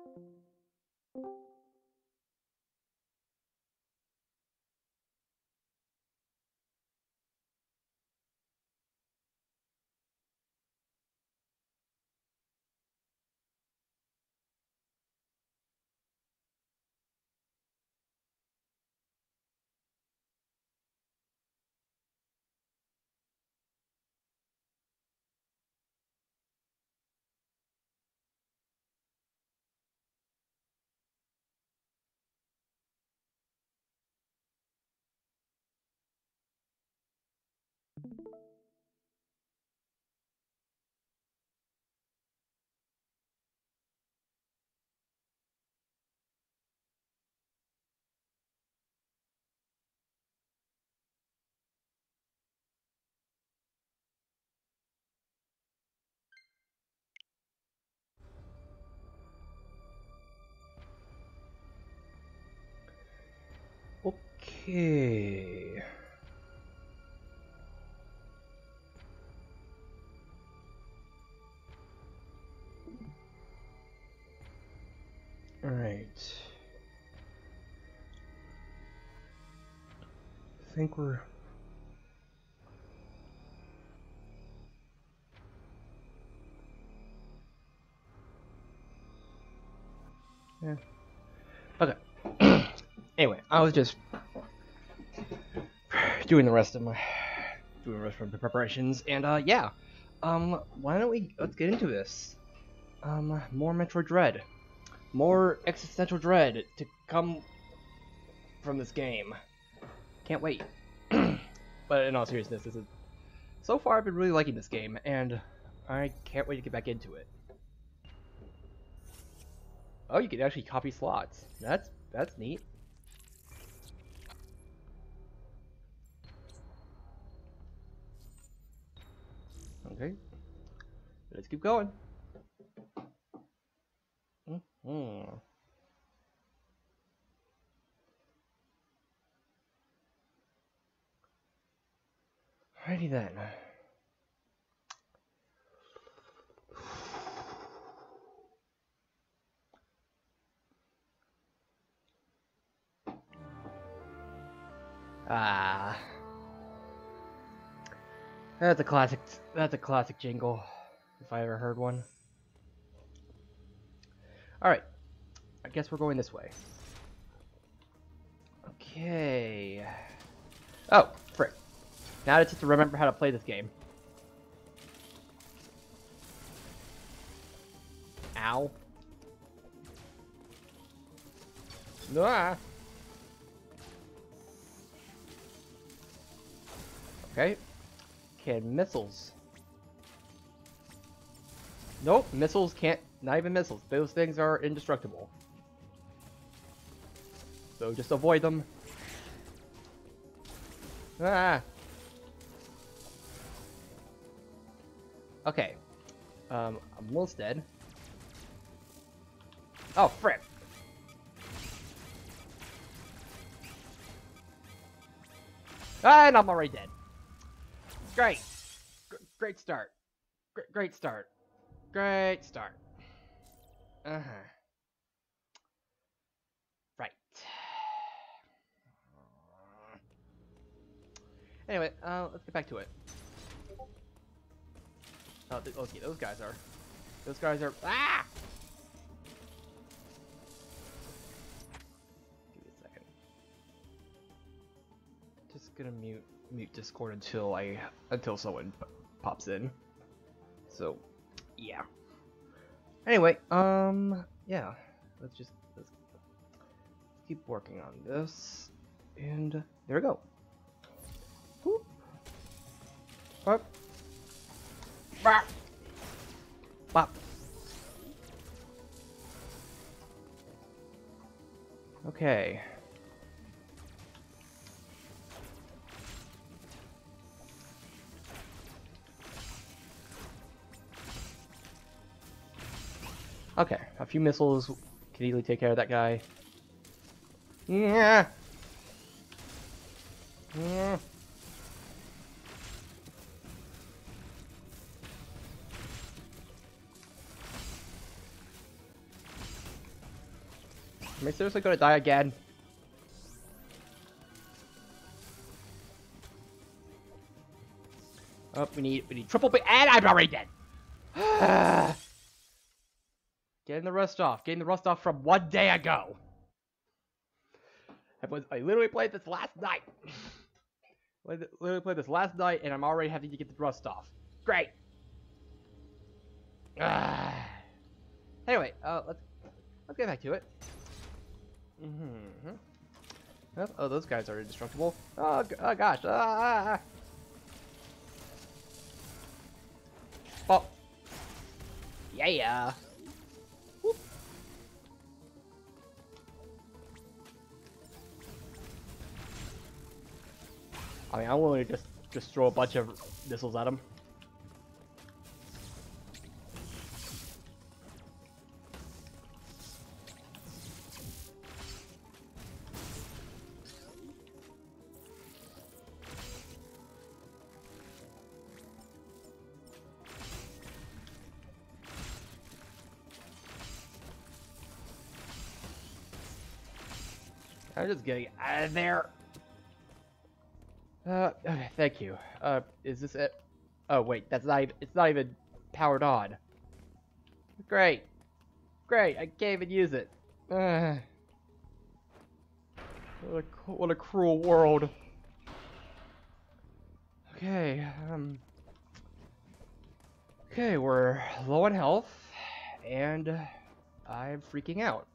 Okay. All right. I think we're... Yeah. Okay. Anyway, I was just doing the rest of the preparations, and yeah. Why don't let's get into this. More Metroid Dread, more existential dread to come from this game. Can't wait. But in all seriousness, so far I've been really liking this game, and I can't wait to get back into it. Oh, you can actually copy slots. That's neat. Okay, let's keep going. Mm-hmm. Alrighty then. Ah, that's a classic. That's a classic jingle, if I ever heard one. All right, I guess we're going this way. Okay. Oh, frick! Now it's just to remember how to play this game. Ow. Ah. Okay. Can missiles? Nope, missiles can't. Not even missiles. Those things are indestructible. So just avoid them. Ah. Okay. I'm almost dead. Oh, frick. And I'm already dead. Great. Great start. Great start. Great start. Uh-huh. Right. Anyway, let's get back to it. Oh, okay, those guys are... Ah! Give me a second. Just gonna mute Discord until someone pops in. So, yeah. Anyway, yeah. Let's keep working on this, and there we go. Whoop. Bop. Bop. Bop. Okay. Okay, a few missiles can easily take care of that guy. Yeah. Yeah. Am I seriously gonna die again? Oh, we need triple B, and I'm already dead. Getting the rust off. Getting the rust off from 1 day ago. I literally played this last night. Literally played this last night, and I'm already having to get the rust off. Great. Anyway, let's get back to it. Oh, those guys are indestructible. Oh gosh. Oh. Yeah. Whoop. I mean, I'm willing to just throw a bunch of missiles at him. I'm just getting out of there. Okay, thank you. Is this it? Oh wait, it's not even powered on. Great. Great, I can't even use it. What a cruel world. Okay, okay, we're low on health, and I'm freaking out.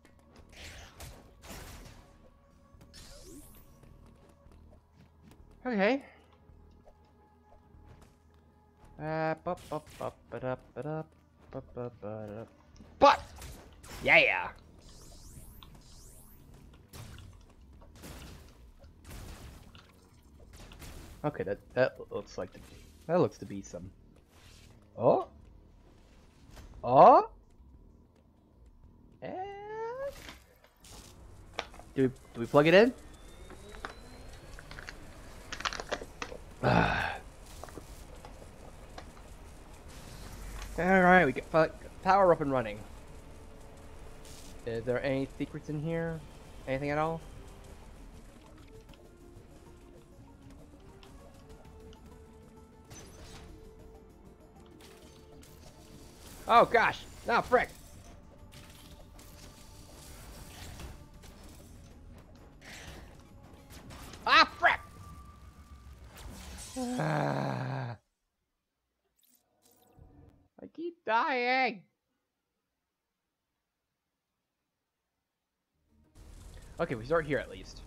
Okay. But yeah. Okay, that looks like that looks to be some. Oh. And do we plug it in? Alright, we get power up and running. Is there any secrets in here? Anything at all? Oh gosh! No, frick! Ah, frick! I keep dying! Okay, we start here at least.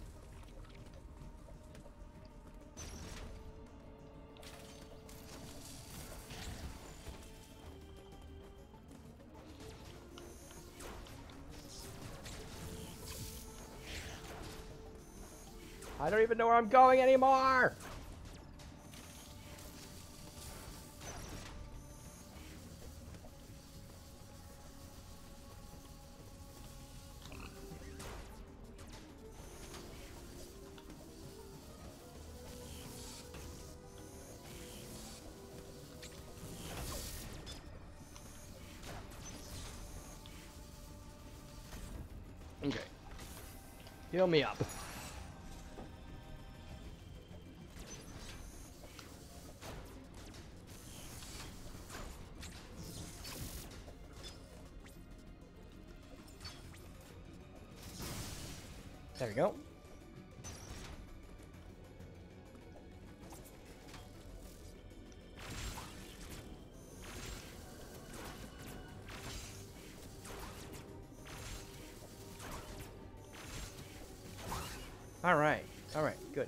I don't even know where I'm going anymore! Okay. Heal me up. There we go. Alright. Alright. Good.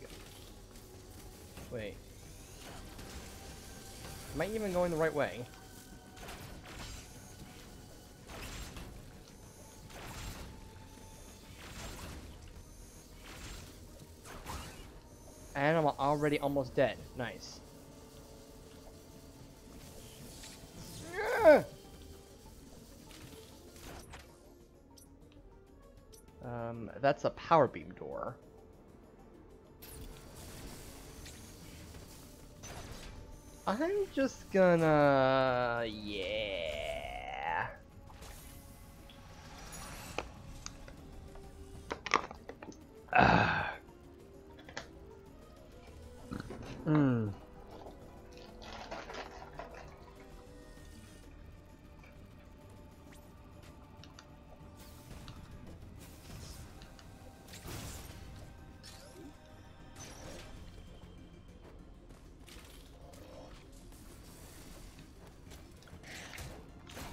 Wait. Am I even going the right way? And I'm already almost dead. Nice. That's a power beam door. I'm just gonna... yeah.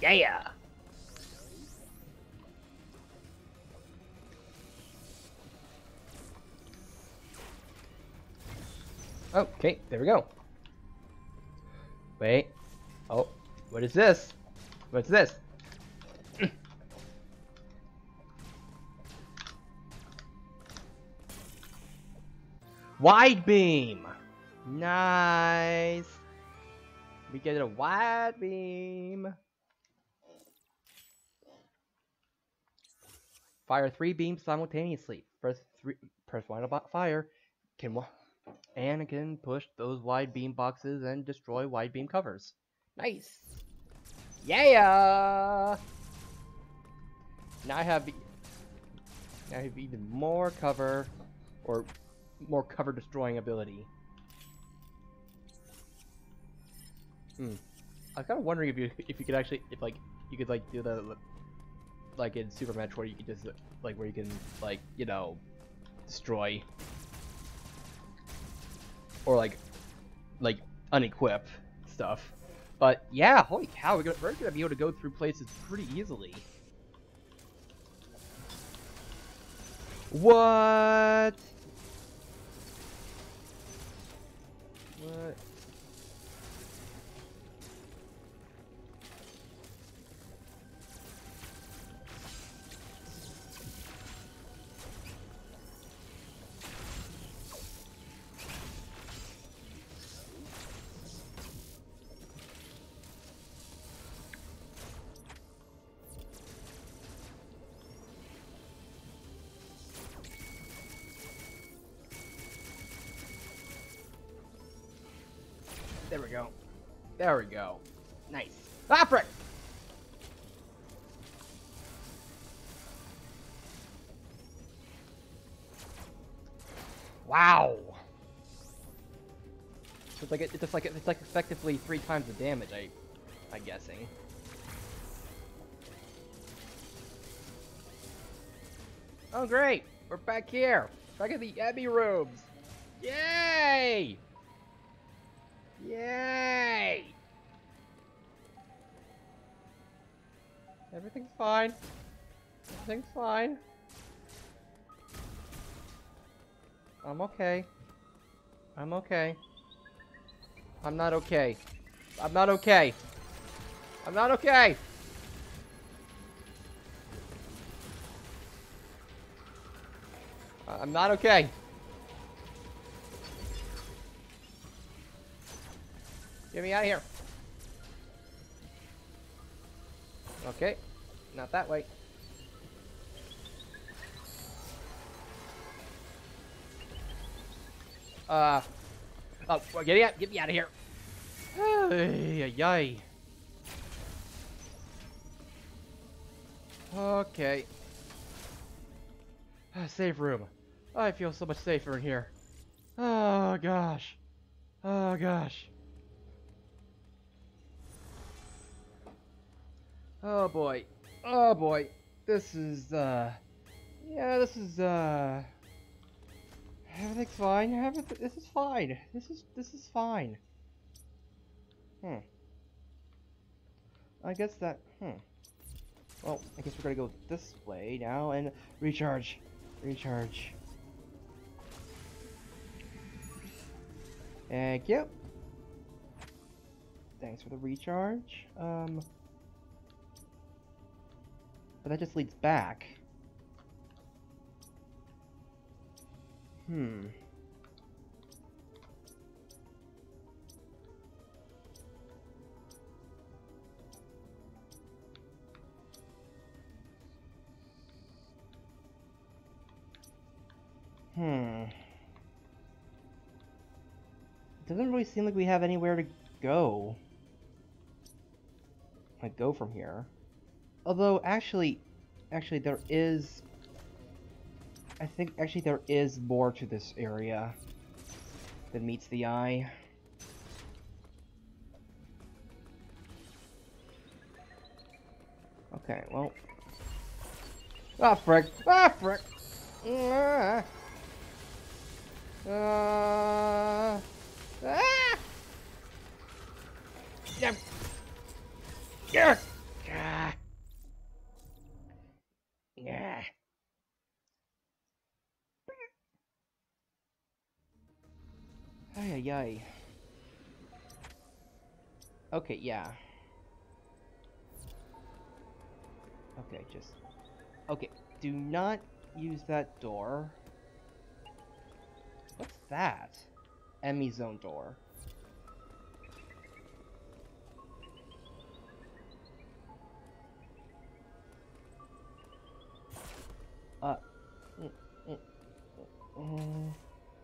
Yeah! Okay, there we go. Wait. Oh, what is this? What's this? Wide beam! Nice! We get a wide beam! Fire 3 beams simultaneously. Press one about fire. And it can push those wide beam boxes and destroy wide beam covers. Nice! Yeah! Now I have even more cover, or more cover destroying ability. I was kind of wondering if you could actually you could do the like in Super Metroid, you could just where you can destroy or like unequip stuff. But yeah, holy cow, we're gonna be able to go through places pretty easily. What? What? There we go. There we go. Nice. Ah, frick! Wow. It's like effectively 3 times the damage. I'm guessing. Oh great, we're back here. Back at the Abbey rooms. Yay! Yay! Everything's fine. Everything's fine. I'm okay. I'm okay. I'm not okay. I'm not okay. I'm not okay! I'm not okay. Get me out of here. Okay. Not that way. Oh, well, get me out of here. Yay. Okay. Safe room. I feel so much safer in here. Oh gosh. Oh gosh. Oh boy. Oh boy. This is yeah, this is everything's fine. This is fine. This is fine. I guess that well, I guess we're gonna go this way now and recharge. Recharge. Thank you. Thanks for the recharge. But that just leads back. It doesn't really seem like we have anywhere to go. Like, go from here. Although, actually there is... I think, actually, there is more to this area than meets the eye. Okay, well... Ah, frick! Ah, frick! Ah! Ah! Yeah! Yeah! ay. Okay, yeah. Okay, just... Okay, do not use that door. What's that? Emmy zone door. Uh... mm, mm, mm.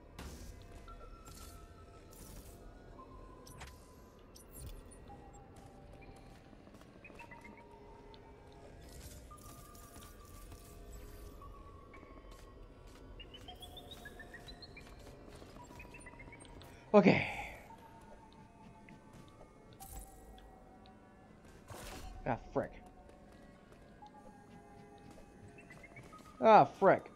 Okay. Ah, frick. Ah, frick.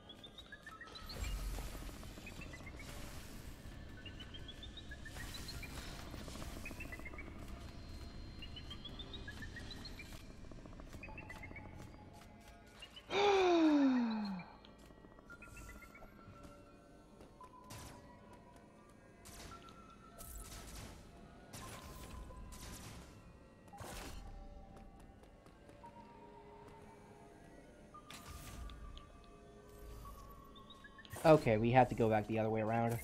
Okay, we have to go back the other way around.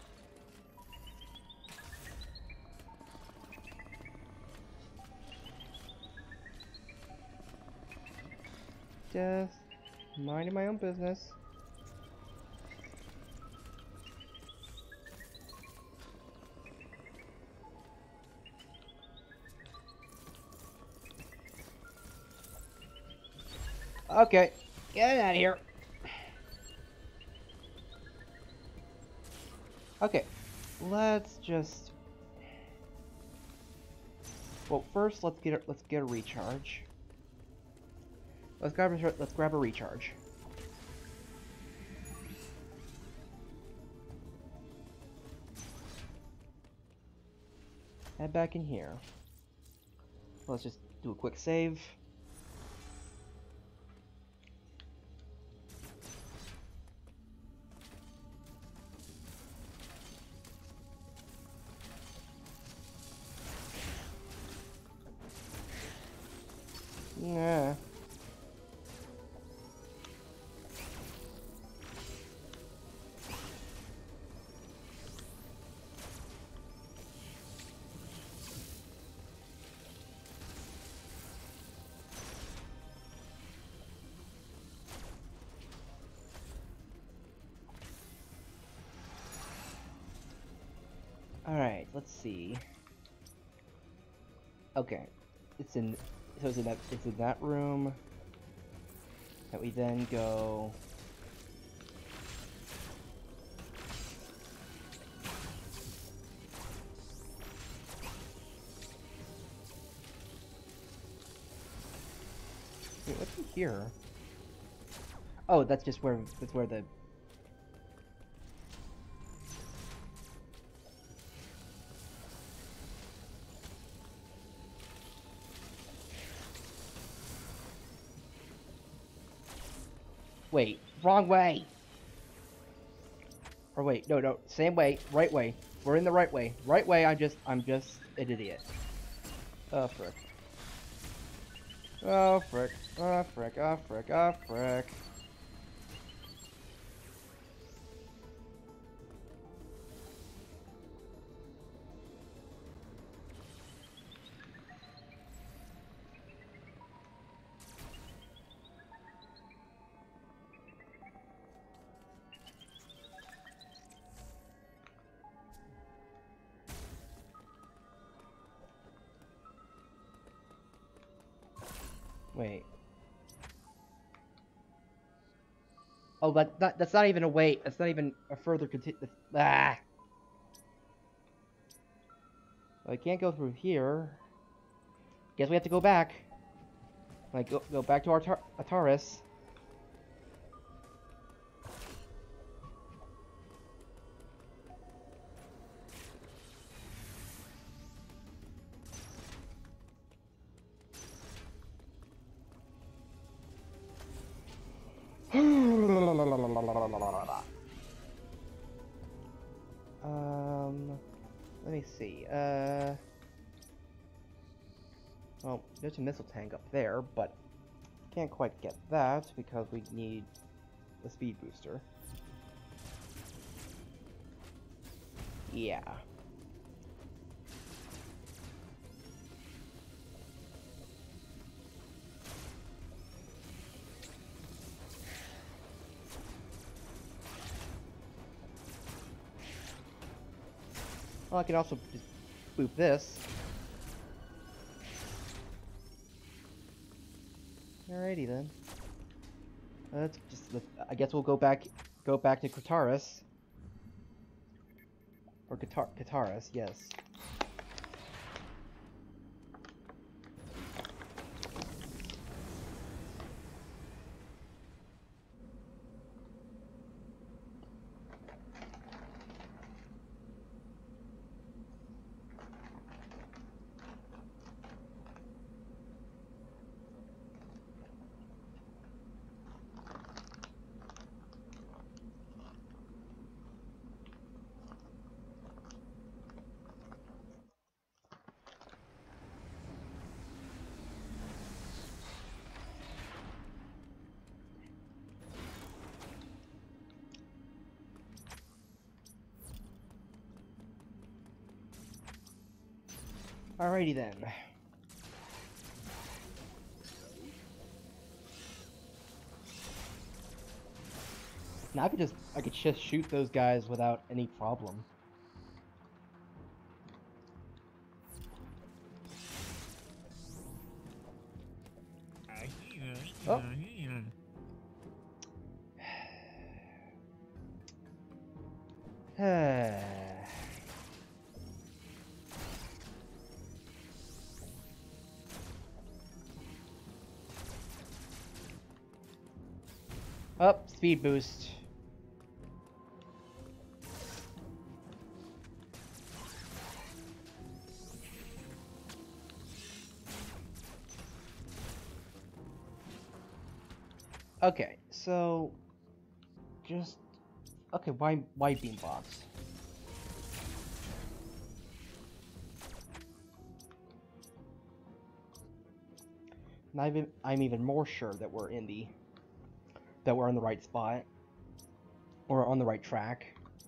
Just minding my own business. Okay, get out of here. Okay, let's just... Well, first let's get a recharge. Let's grab a recharge. Head back in here. Let's just do a quick save. Yeah. Alright, let's see. Okay. It's in that room that we then go. Wait, what's in here? Oh, that's where the... Wait, wrong way! Or wait, no, same way, right way. We're in the right way. Right way, I'm just an idiot. Oh, frick. Oh, frick. Oh, frick. Oh, frick. Oh, frick. Wait. Oh, but that's not even a wait. That's not even a further Ah! Well, I can't go through here. Guess we have to go back. Like, go back to our Ataris. Let me see. Well, there's a missile tank up there, but can't quite get that because we need the speed booster. Yeah. Well, I can also just boop this. Alrighty then. Let's just. I guess we'll go back to Kataris. Or Kataris, yes. Alrighty then. Now I could just shoot those guys without any problem. Oh. Up, speed boost. Okay, so just okay. Why beambox? And I'm even more sure that we're on the right spot or on the right track.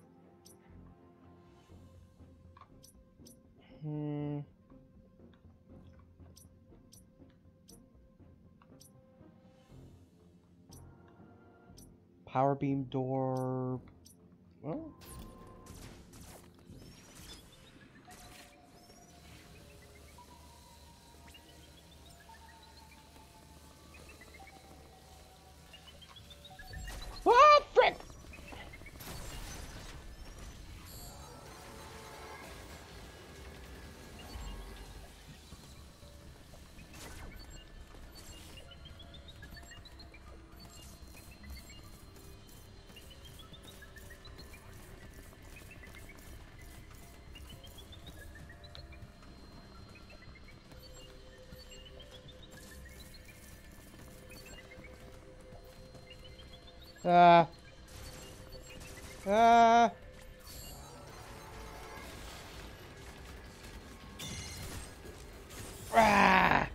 Power beam door. Well. Ah, frick! Ah. Ah. Ah.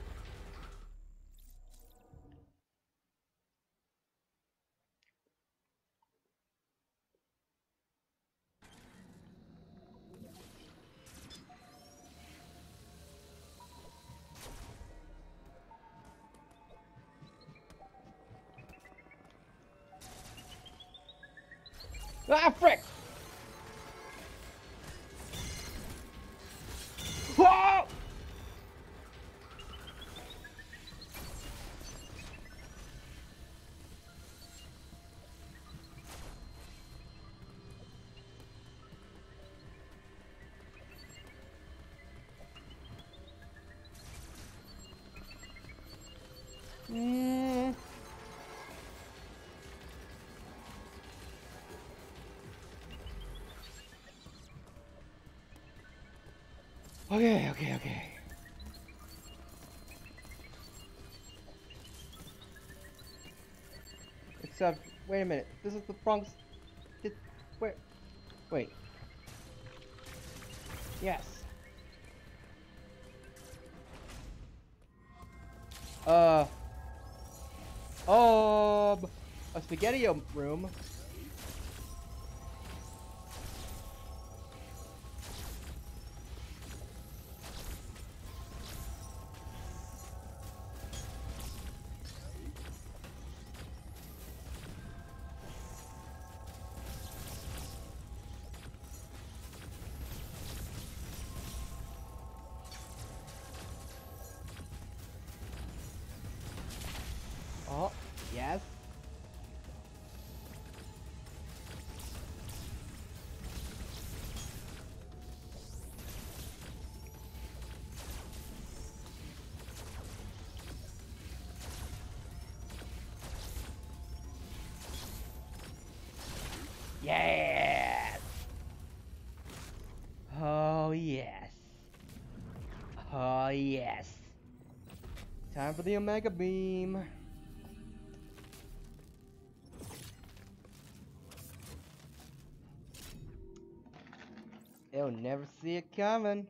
Ah, frick! Whoa! Okay. Except, wait a minute. This is the wrong. Wait. Yes. A spaghetti room. Oh, yes. Yes! Oh, yes. Oh, yes. Time for the Omega Beam. They'll never see it coming.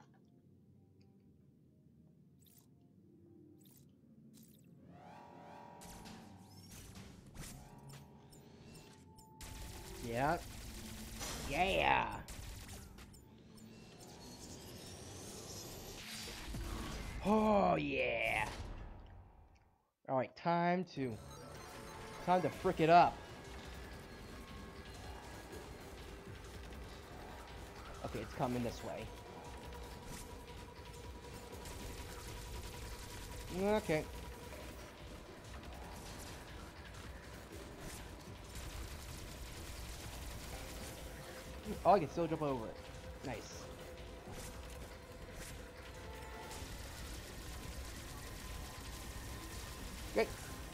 Yeah. Yeah. Oh yeah. All right, time to frick it up. Okay, it's coming this way. Okay. Oh, I can still jump over it. Nice. Great.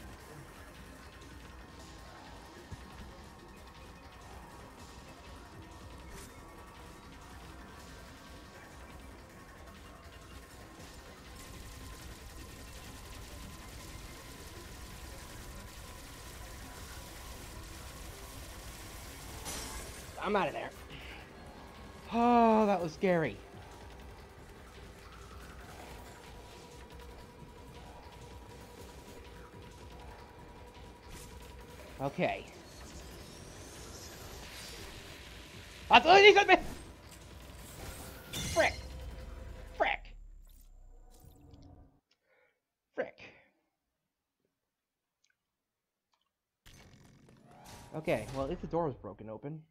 I'm out of there. Oh, that was scary. Okay. That's all you got me. Frick. Frick. Frick. Okay, well, at least the door was broken open.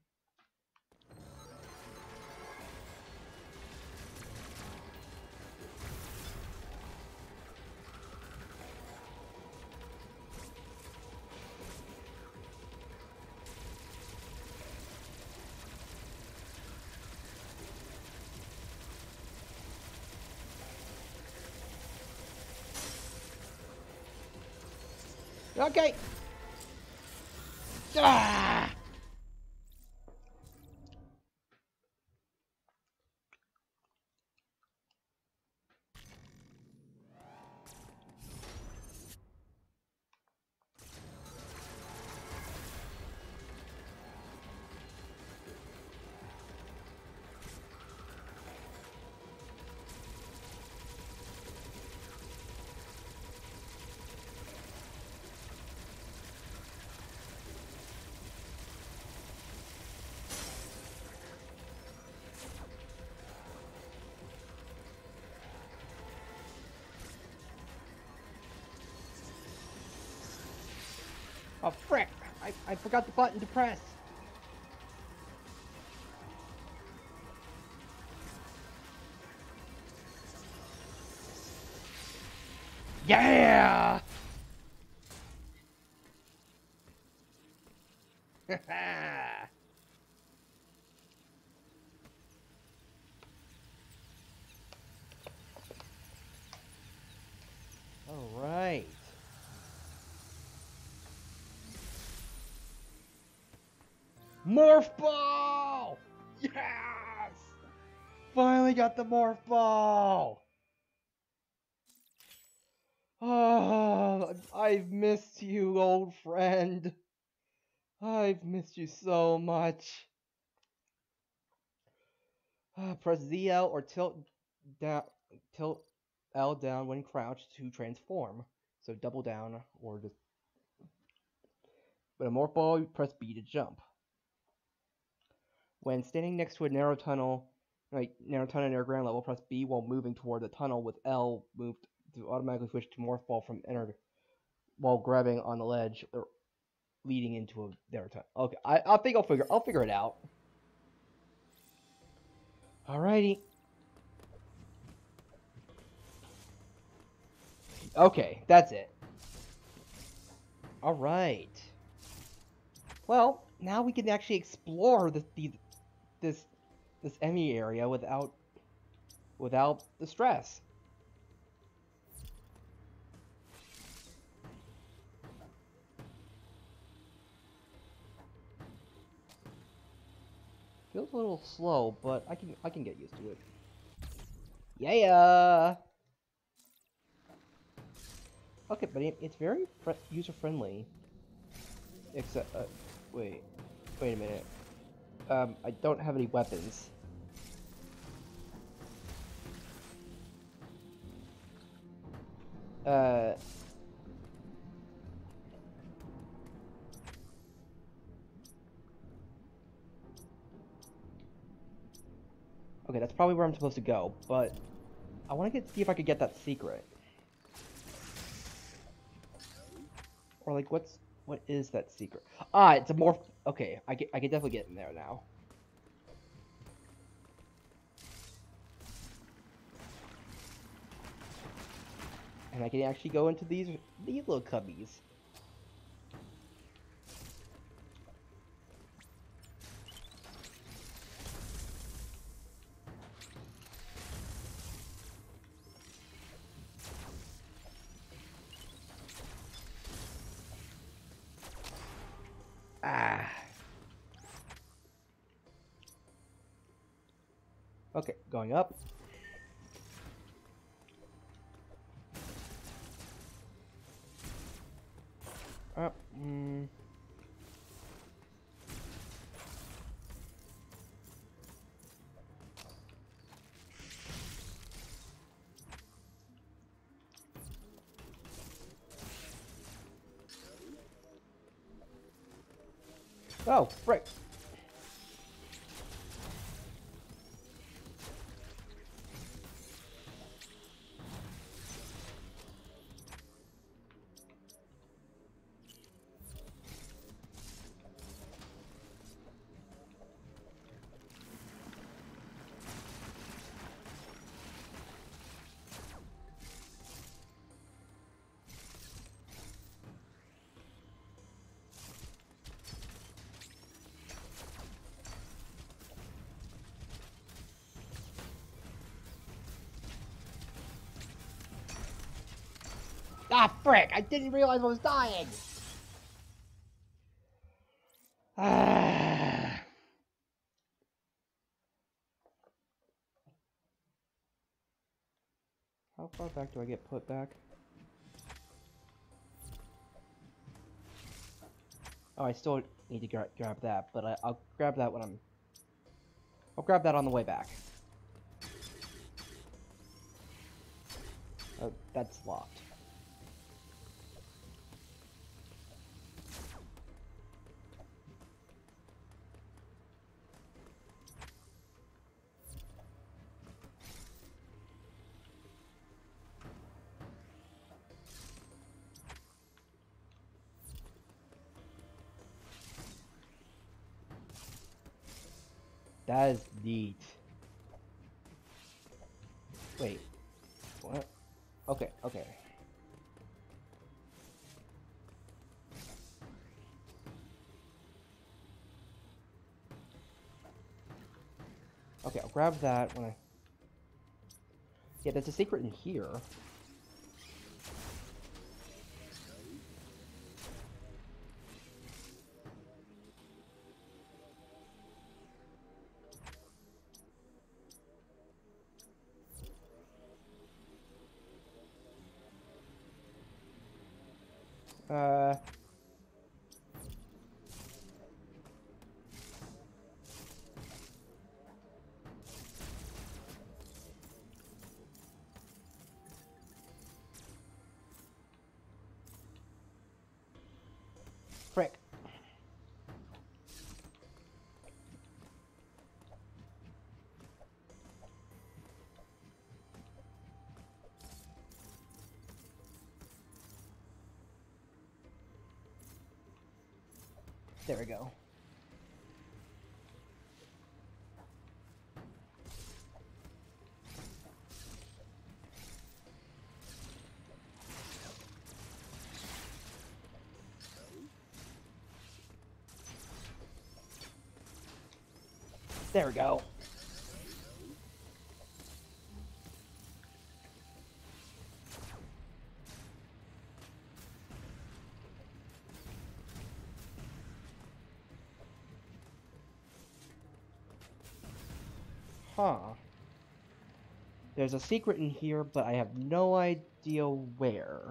Okay. Ah! Oh, frick! I forgot the button to press. Yeah! All right. Morph ball! Yes! Finally got the morph ball! Oh, I've missed you, old friend. I've missed you so much. Press ZL or tilt L down when crouched to transform. So double down or just. But a morph ball, press B to jump. When standing next to a narrow tunnel near ground level, press B while moving toward the tunnel with L moved to automatically switch to morph ball from enter while grabbing on the ledge or leading into a narrow tunnel. Okay, I think I'll figure it out. Alrighty. Okay, that's it. Alright. Well, now we can actually explore this Emmy area without the stress. Feels a little slow, but I can get used to it. Yeah. Okay, but it's very user friendly. Except, wait a minute. I don't have any weapons. Okay, that's probably where I'm supposed to go, but I want to see if I could get that secret. Or like, what is that secret? Ah, it's a morph. Okay, I can definitely get in there now. And I can actually go into these little cubbies. Ah. Okay, going up. Up. Oh, frick. Ah, frick! I didn't realize I was dying! Ah. How far back do I get put back? Oh, I still need to grab that, but I'll grab that when I'll grab that on the way back. Oh, that's locked. That is neat. Wait. What? Okay, okay. Okay, I'll grab that when I... Yeah, there's a secret in here. There we go. There we go. Huh. There's a secret in here, but I have no idea where.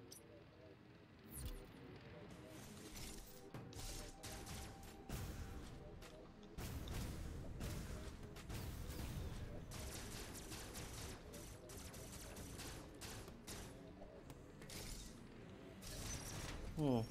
Hmm.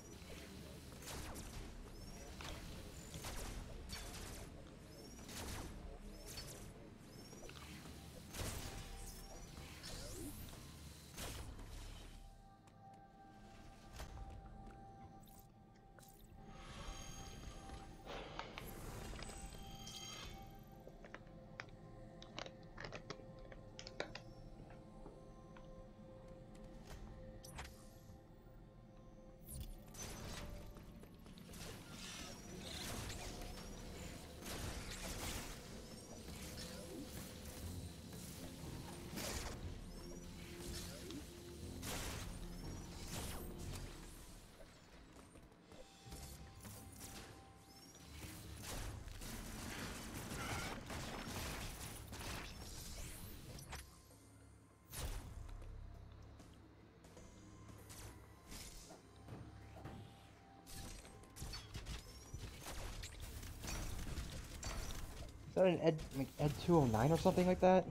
Is that an Ed 209 or something like that?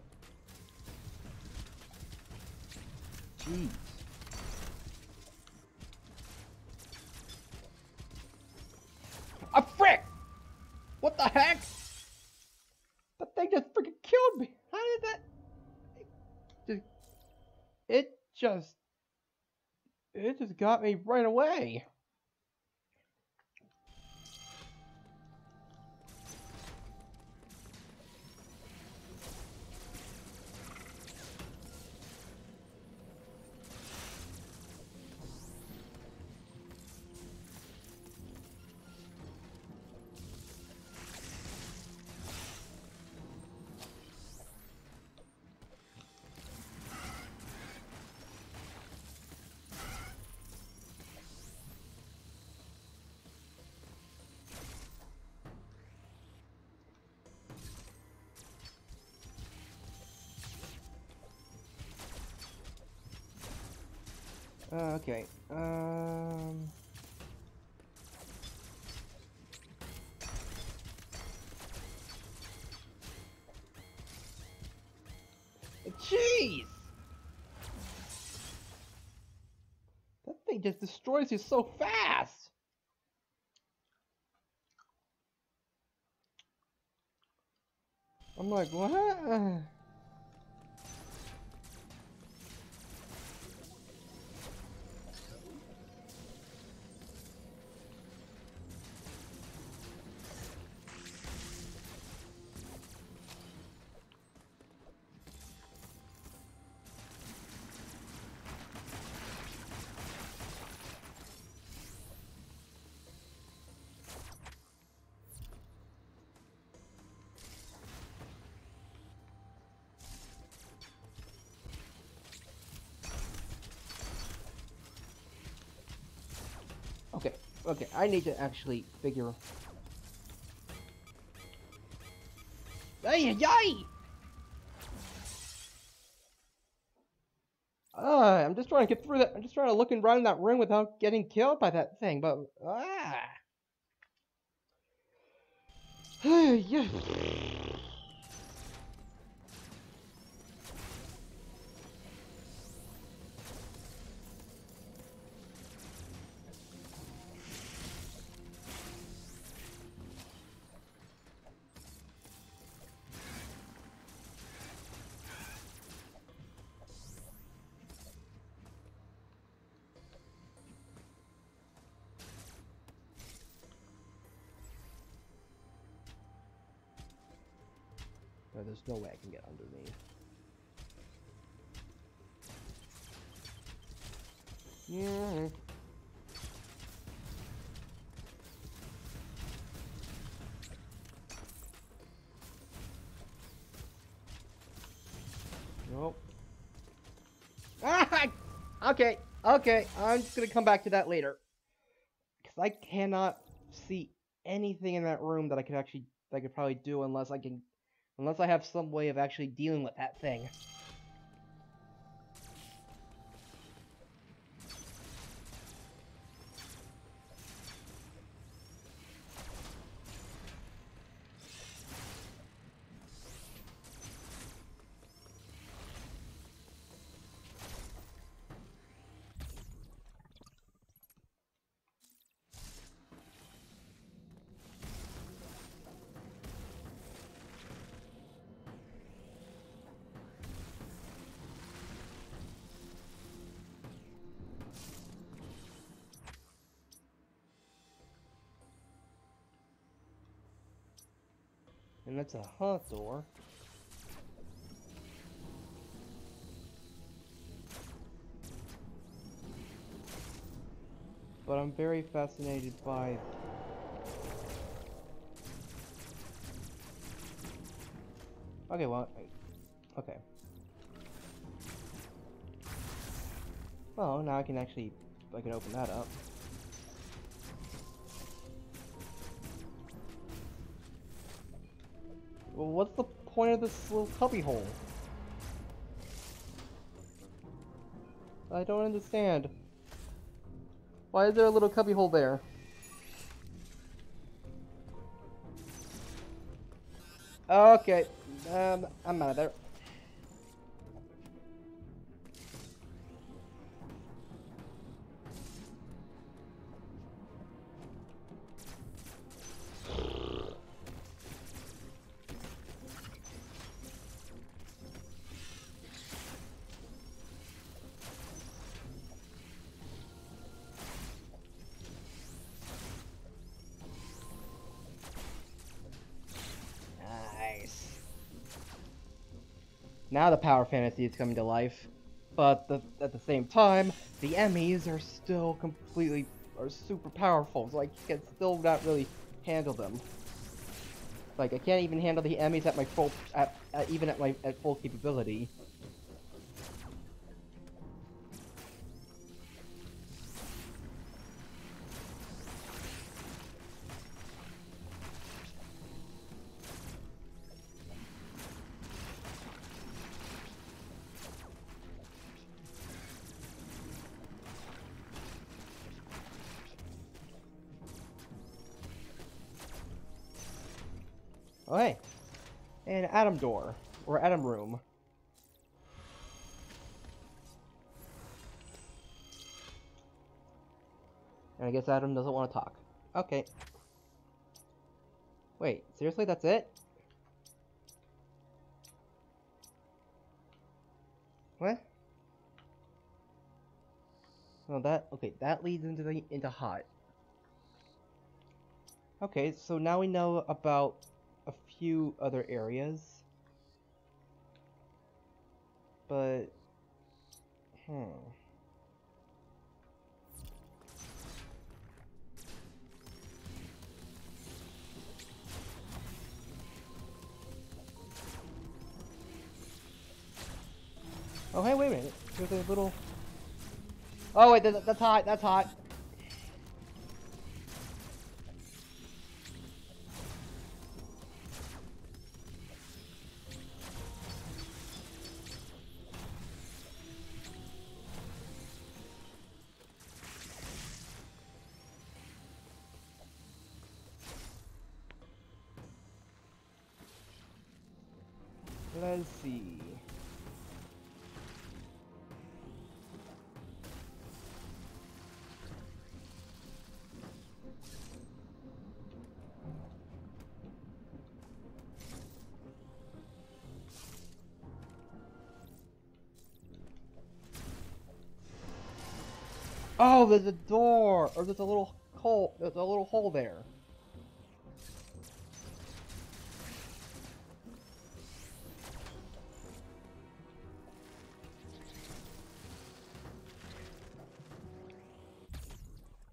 Jeez. A frick! What the heck? That thing just freaking killed me. How did that? It just got me right away. Okay. Jeez! That thing just destroys you so fast! I'm like, what? Okay, I need to actually figure... Ay, ay! I'm just trying to get through that. I'm just trying to look around that ring without getting killed by that thing, but... Yeah. No, there's no way I can get underneath. Yeah. Nope. Ah! Okay, okay. I'm just gonna come back to that later. Because I cannot see anything in that room that I could probably do unless I have some way of actually dealing with that thing. And that's a hunt door. But I'm very fascinated by... Okay, well... Okay. Well, now I can open that up. Well, what's the point of this little cubby hole? I don't understand. Why is there a little cubby hole there? Okay, I'm out of there. Nice. Now the power fantasy is coming to life, but at the same time, the Emmys are still super powerful, so I can still not really handle them. Like, I can't even handle the Emmys at my full, even at full capability. Oh, hey. An atom door. Or atom room. And I guess Adam doesn't want to talk. Okay. Wait, seriously, that's it? What? Well, that leads into hot. Okay, so now we know about a few other areas. But... Oh, hey, wait a minute. There's a little... Oh, wait, that's hot, that's hot. Let's see. Oh, there's a door! Or there's a little hole. There's a little hole there.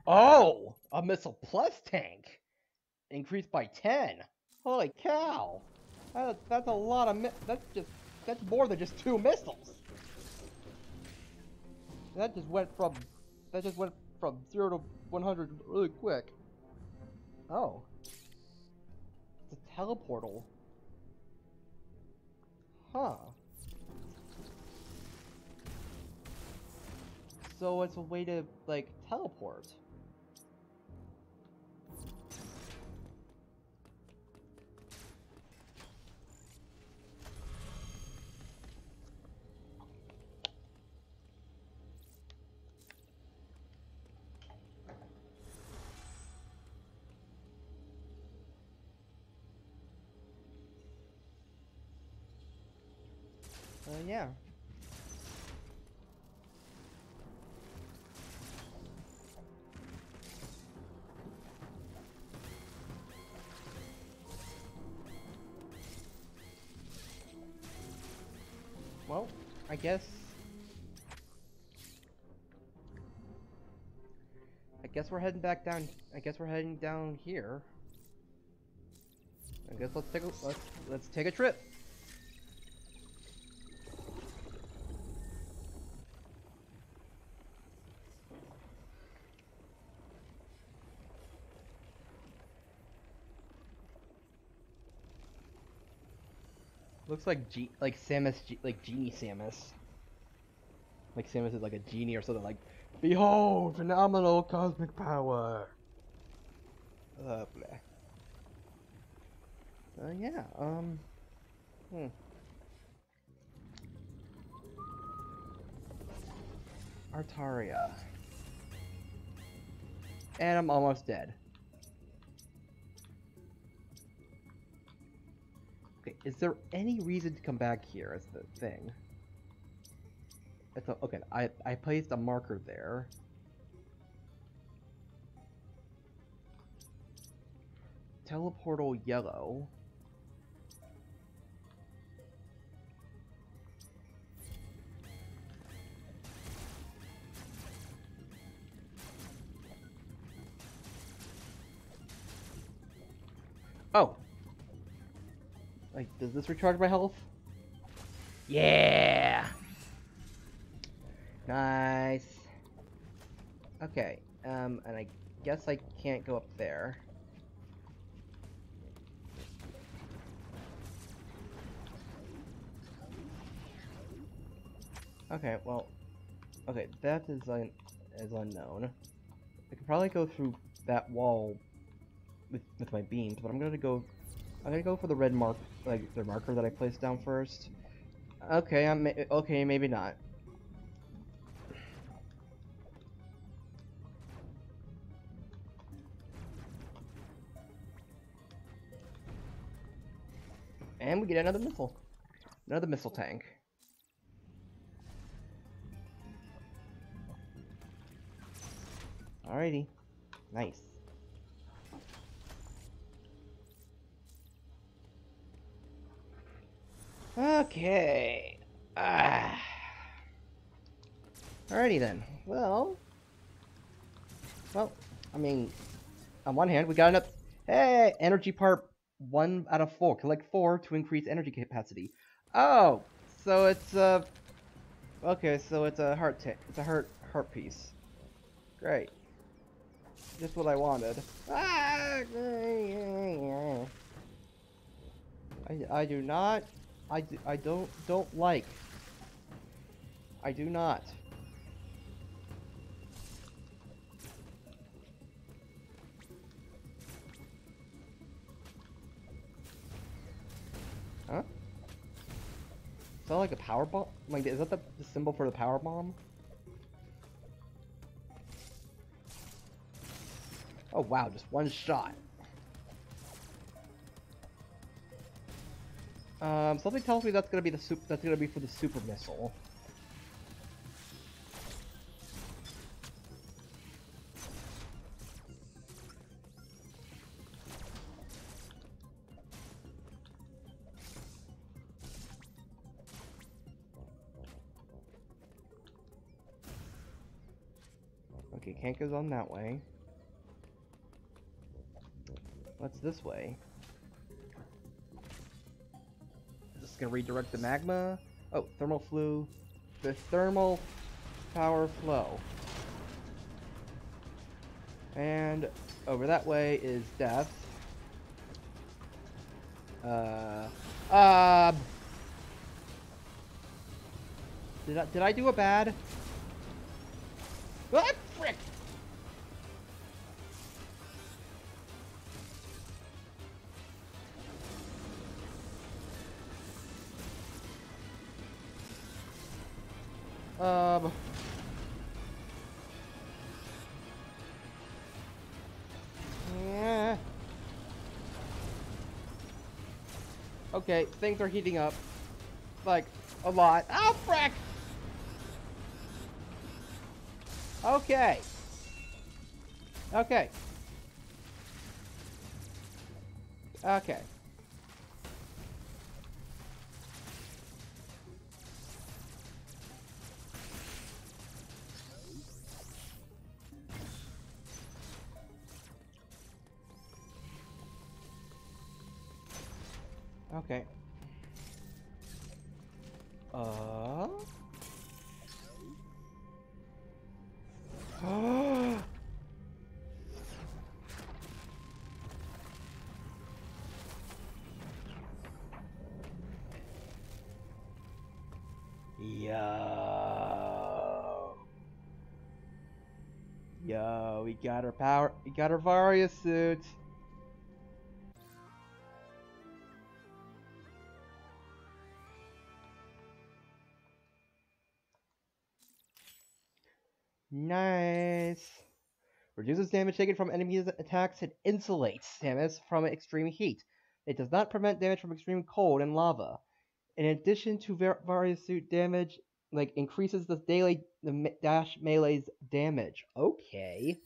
Oh! A missile plus tank! Increased by 10! Holy cow! That's a lot of that's more than just 2 missiles! That just went from 0 to 100 really quick. Oh. It's a teleportal. Huh. So it's a way to, like, teleport. Yeah. Well, I guess we're heading back down. I guess we're heading down here. I guess let's take a trip. Looks like Samus, like Genie Samus. Like Samus is like a genie or something. Like, behold, phenomenal cosmic power. Blah. Yeah. Artaria. And I'm almost dead. Okay, is there any reason to come back here as the thing? Okay, I placed a marker there. Teleportal yellow. Oh! Like, does this recharge my health? Yeah! Nice. Okay, and I guess I can't go up there. Okay, well, okay, that is unknown. I could probably go through that wall with my beams, but I'm gonna go for the red mark, like the marker that I placed down first. Okay, okay, maybe not. And we get another missile tank. Alrighty, nice. Okay. Alrighty then. Well, I mean, on one hand, we got enough. Hey, energy part 1 out of 4. Collect 4 to increase energy capacity. Oh, so it's okay. So it's a it's a heart piece. Great. Just what I wanted. I do not. I don't like. I do not. Huh? Is that like a power bomb? Like, is that the symbol for the power bomb? Oh wow, just one shot. Something tells me that's gonna be that's gonna be for the super missile. Okay, can't go on that way. What's this way? Just gonna redirect the magma. Oh, thermal flu. The thermal power flow. And over that way is death. Did I do a bad? Ah, frick! Yeah. Okay, things are heating up. Like, a lot. Oh, frick! Okay. Okay. Okay. Okay. Yo. Yo, we got our power. We got our Varia suit. Nice. Reduces damage taken from enemies' attacks and insulates Samus from extreme heat. It does not prevent damage from extreme cold and lava. In addition to various suit damage, like increases the dash melee's damage. Okay.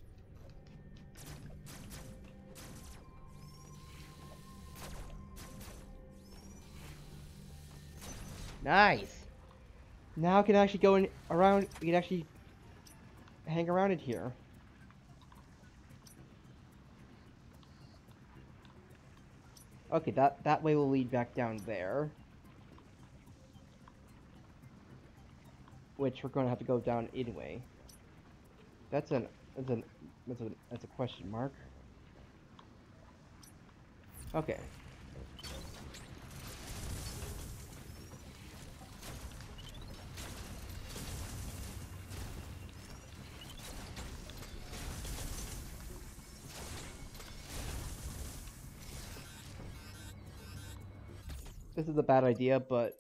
Nice. Now I can actually go in around. We can actually hang around in here. Okay, that way will lead back down there. Which we're going to have to go down anyway. That's a question mark. Okay. This is a bad idea, but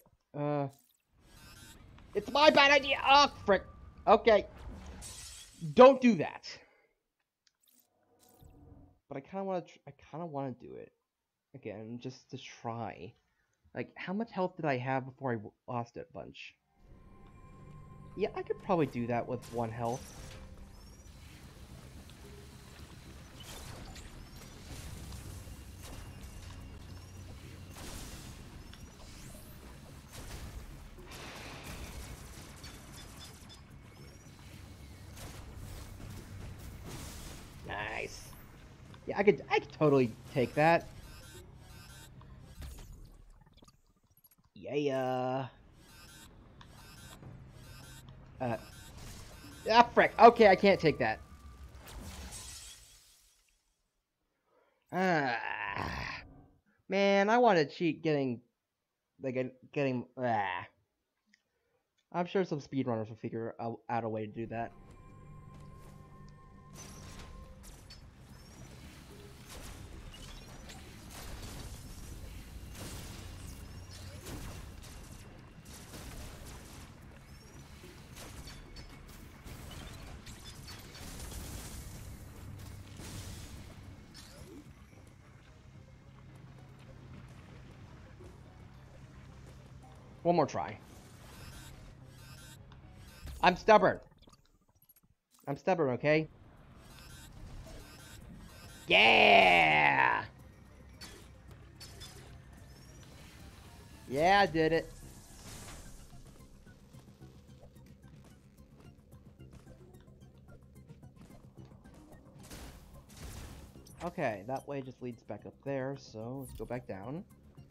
it's my bad idea. Oh, frick. Okay. Don't do that. But I kind of want to. I kind of want to do it again, just to try. Like, how much health did I have before I lost it a bunch? Yeah, I could probably do that with 1 health. Nice. Yeah, I could totally take that. Yeah. Ah, frick. Okay, I can't take that. Ah. Man, I want to cheat getting I'm sure some speedrunners will figure out a way to do that. One more try. I'm stubborn. I'm stubborn, okay? Yeah! Yeah, I did it. Okay, that way just leads back up there, so let's go back down.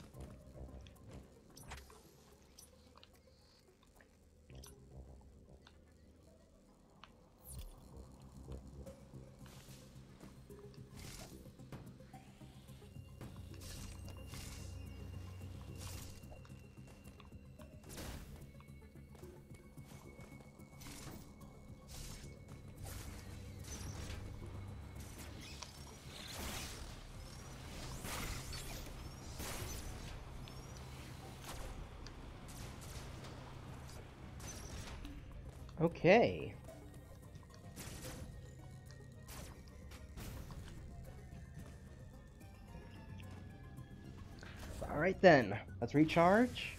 Okay. Alright then, let's recharge.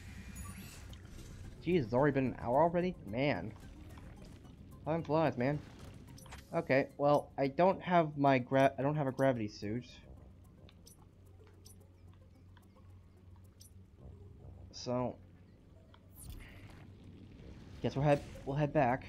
Jeez, it's already been an hour already? Man. Time flies, man. Okay, well, I don't have a gravity suit. So guess we'll head back.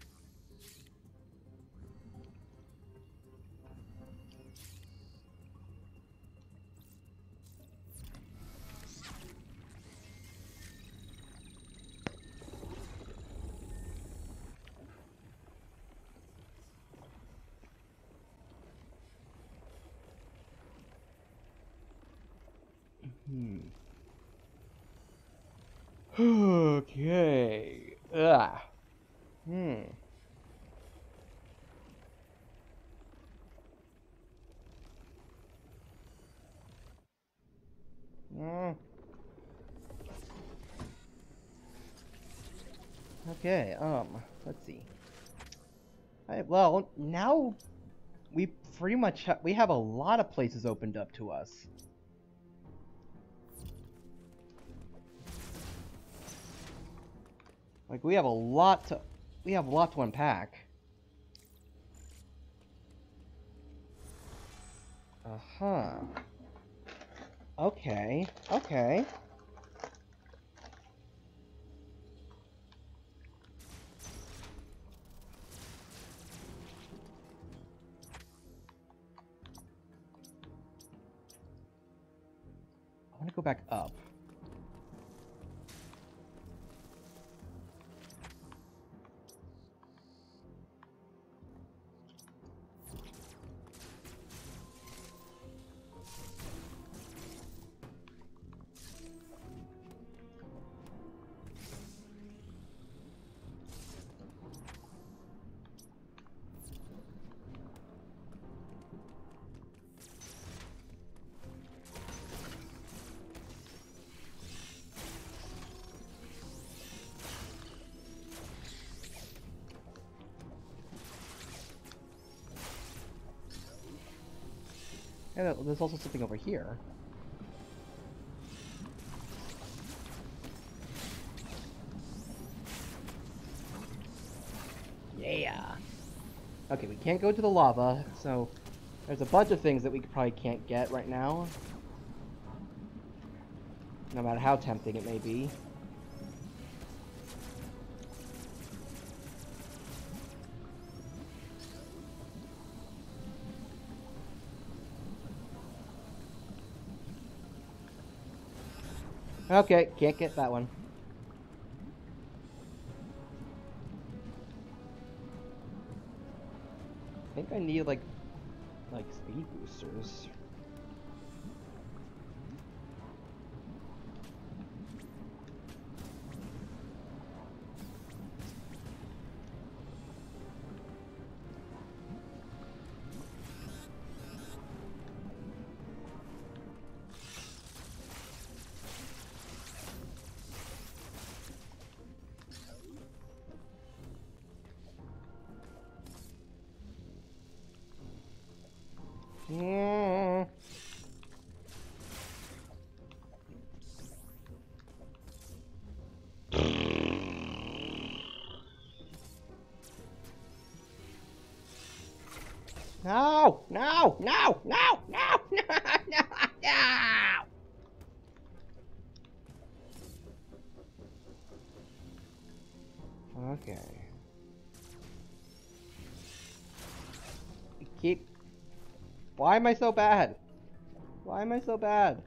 Okay. Hmm. Mm. Okay, let's see. Alright, well, now we pretty much we have a lot of places opened up to us. Like, we have a lot to unpack. Uh-huh. Okay, okay. I want to go back up. And there's also something over here. Yeah. Okay, we can't go to the lava, so there's a bunch of things that we probably can't get right now. No matter how tempting it may be. Okay, can't get that one. I think I need like speed boosters. Mm. No! No! No! No! No! No! No! No! Okay. Why am I so bad? Why am I so bad?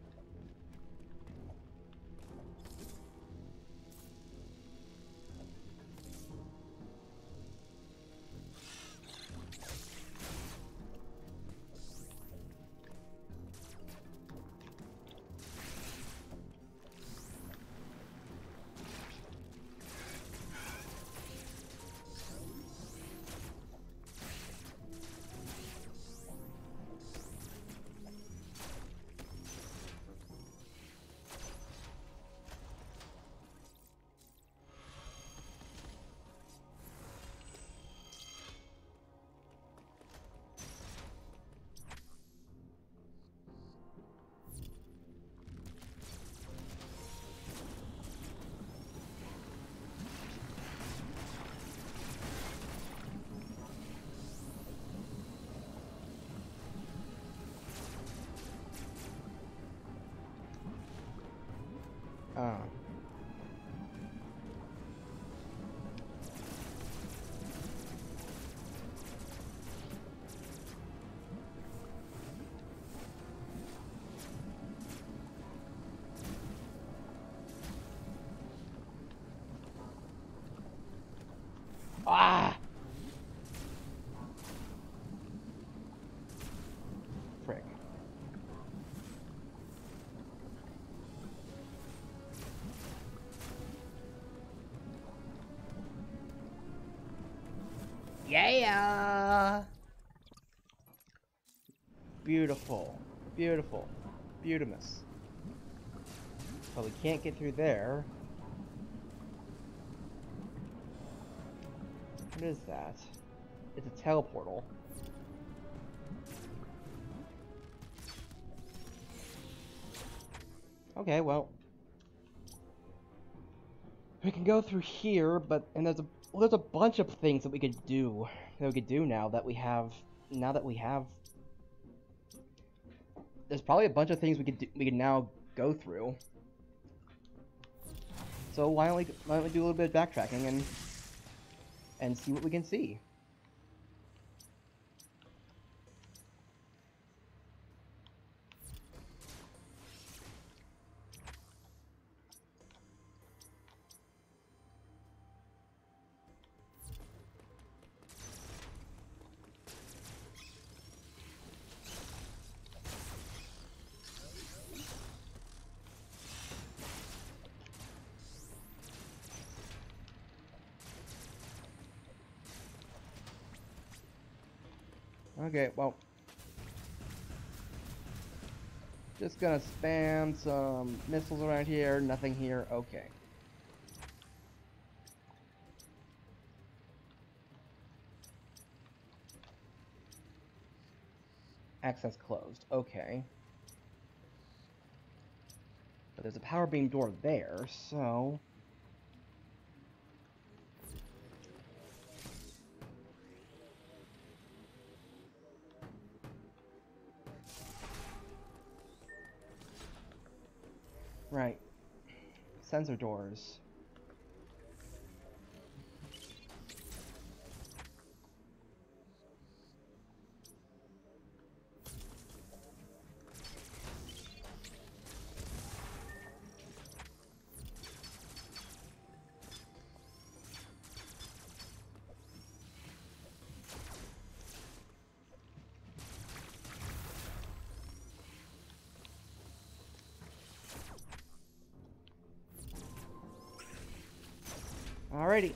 Oh. Ah! Frick. Yeah! Beautiful. Beautiful. Beautimus. But we can't get through there. What is that? It's a teleportal. Okay, well. We can go through here, but there's a bunch of things that we could do now that we have there's probably a bunch of things we could now go through. So why don't we do a little bit of backtracking and see what we can see. Okay, well, just gonna spam some missiles around here, nothing here, okay. Access closed, okay. But there's a power beam door there, so... Right. Sensor doors. Alrighty.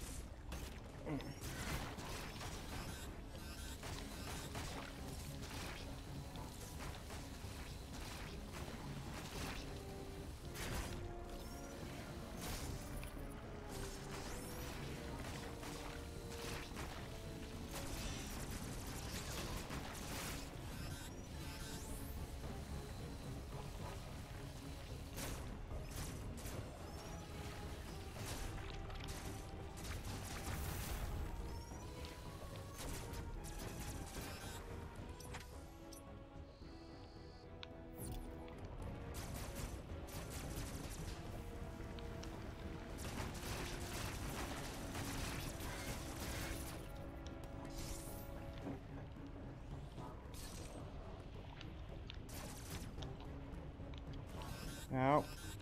Ow.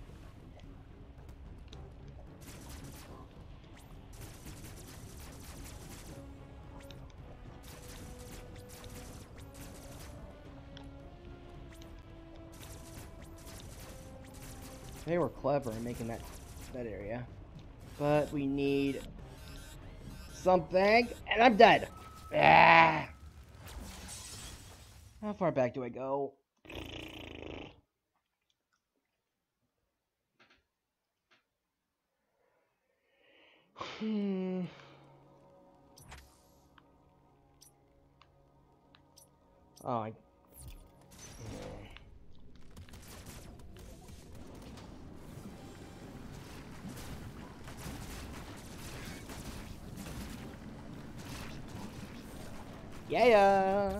They were clever in making that area. But we need something, and I'm dead. Ah! How far back do I go? Oh, yeah.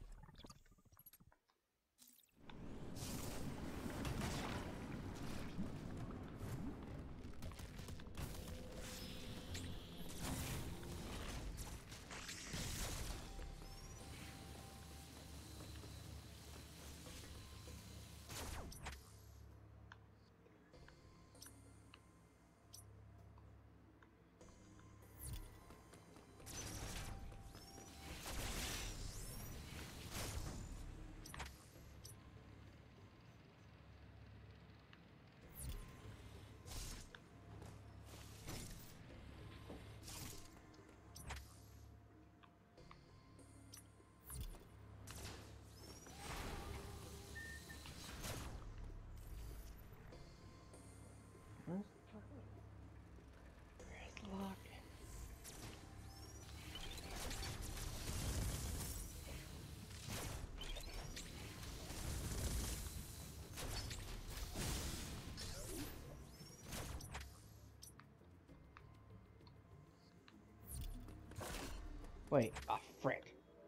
Where's the lock? Wait, ah, frick.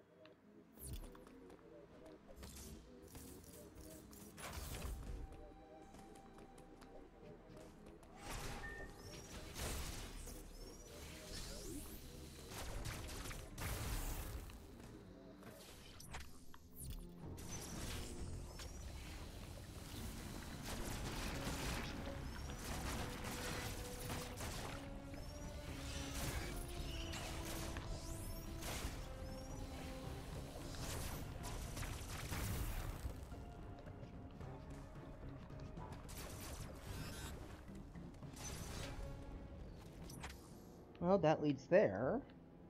Well, that leads there.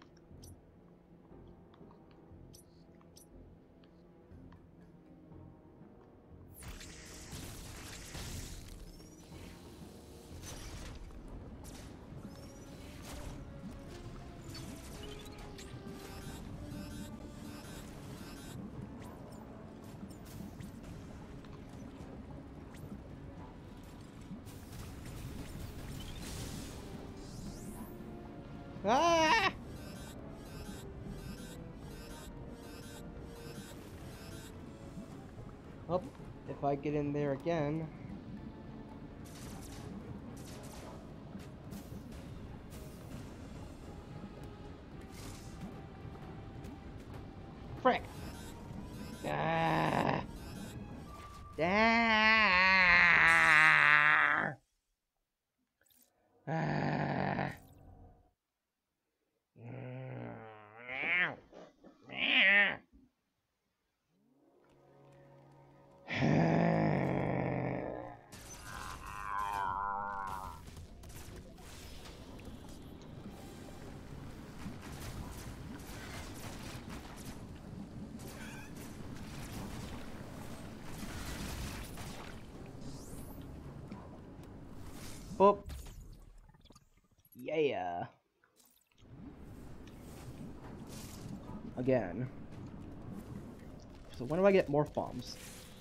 Ah! Well, if I get in there again... Frick! Ah! Ah! Ah! Boop. Yeah. Again. So when do I get more bombs?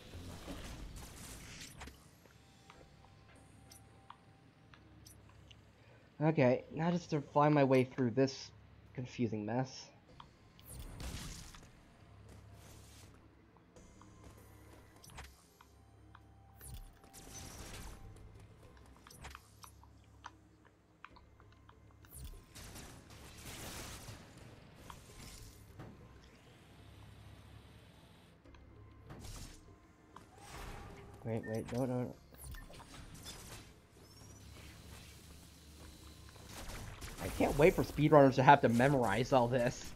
Okay, now just to find my way through this confusing mess. Wait, no. Can't wait for speedrunners to have to memorize all this.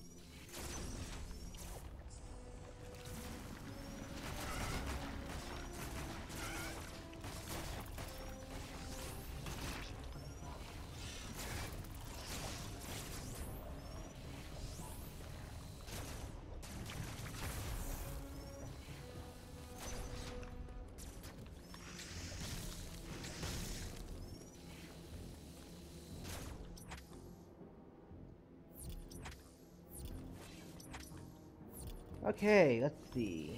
Okay, let's see.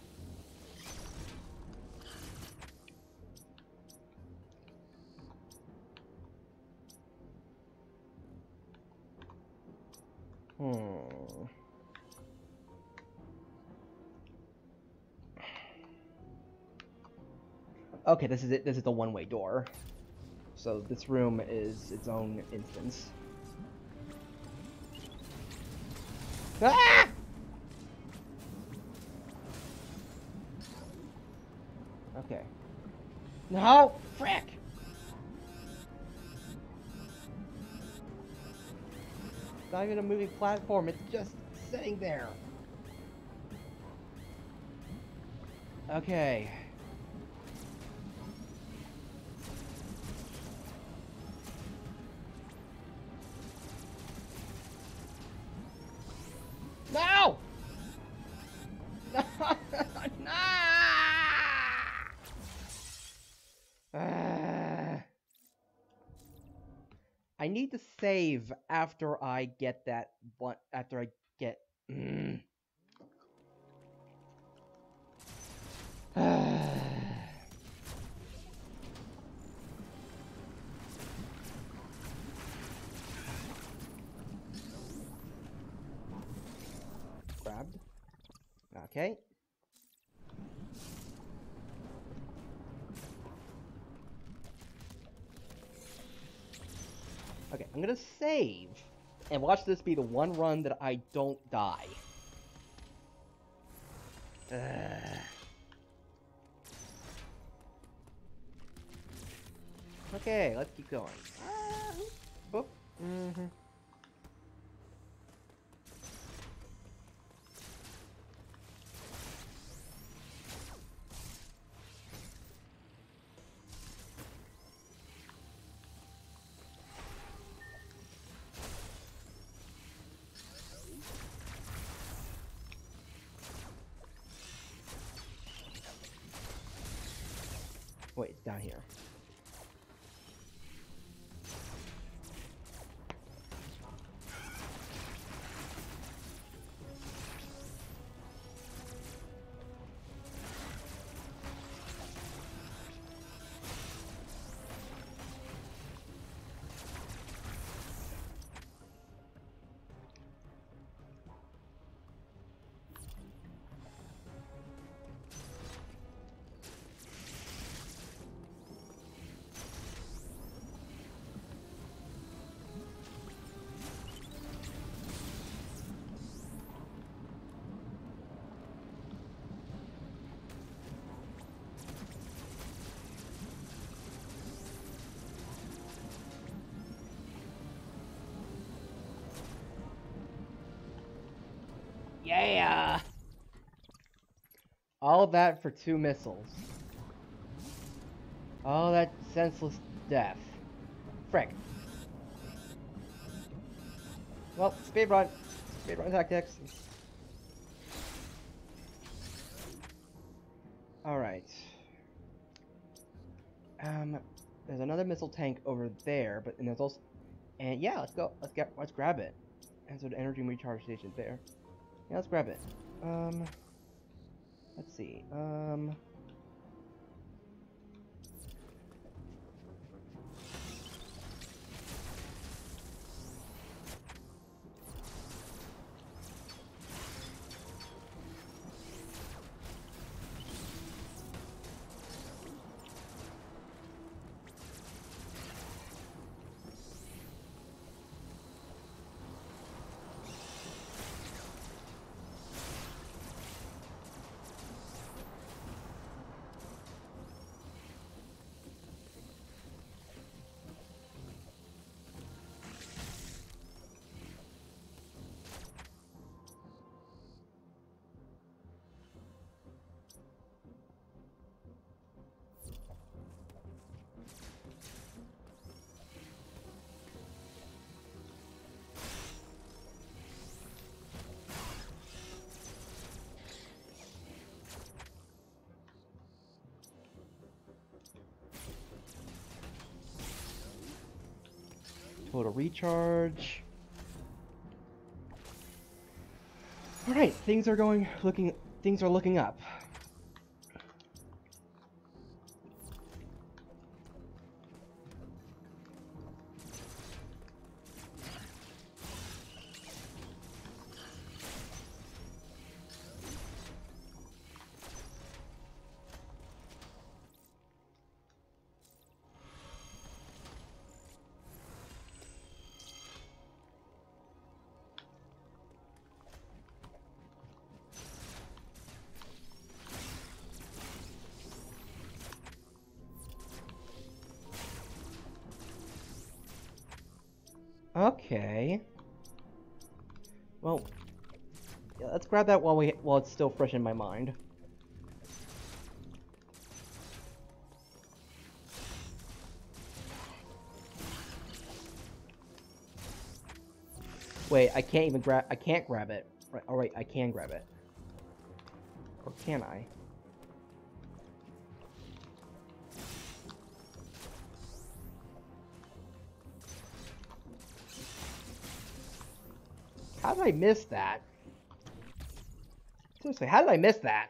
Okay, this is it. This is the one-way door. So this room is its own instance. Ah! Okay. No! Frick! It's not even a moving platform, it's just sitting there. Okay. No! No! No! I need to save after I get that one. After I get. Grabbed. Okay. Okay, I'm gonna save and watch this be the one run that I don't die. Okay, let's keep going. Oh. Wait, it's down here. Yeah! All that for 2 missiles. All that senseless death. Frick. Well, speedrun. Speedrun tactics. Alright. There's another missile tank over there, but and there's also, and yeah, let's go. Let's grab it. And so the energy recharge station there. Yeah, let's grab it. Let's see. Total recharge. All right, things are looking up. Okay. Well, yeah, let's grab that while it's still fresh in my mind. Wait, I can't grab it. Right, alright, I can grab it. Or can I? How did I miss that? Seriously, how did I miss that?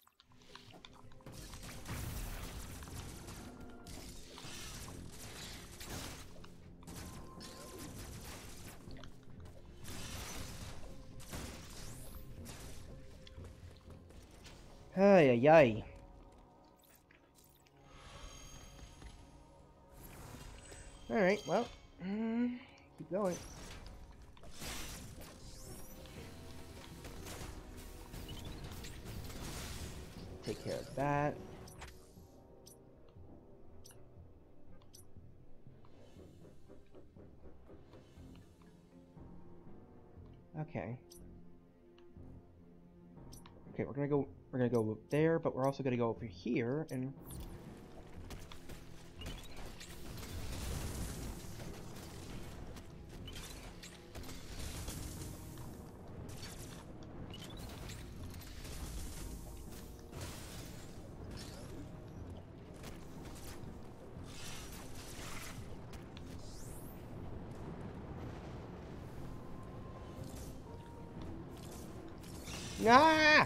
Ay, ay, ay. Alright, well, keep going. Take care of that. Okay. Okay, we're gonna go there, but we're also gonna go over here and ah!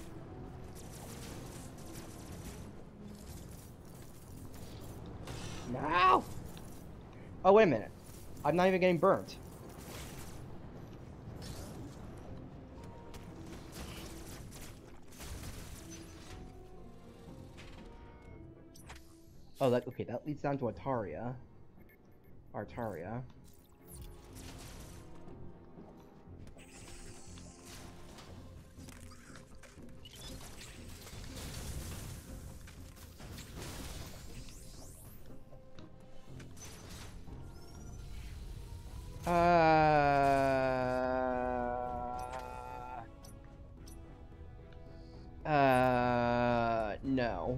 No! Oh, wait a minute. I'm not even getting burnt. Oh, okay, that leads down to Artaria. No.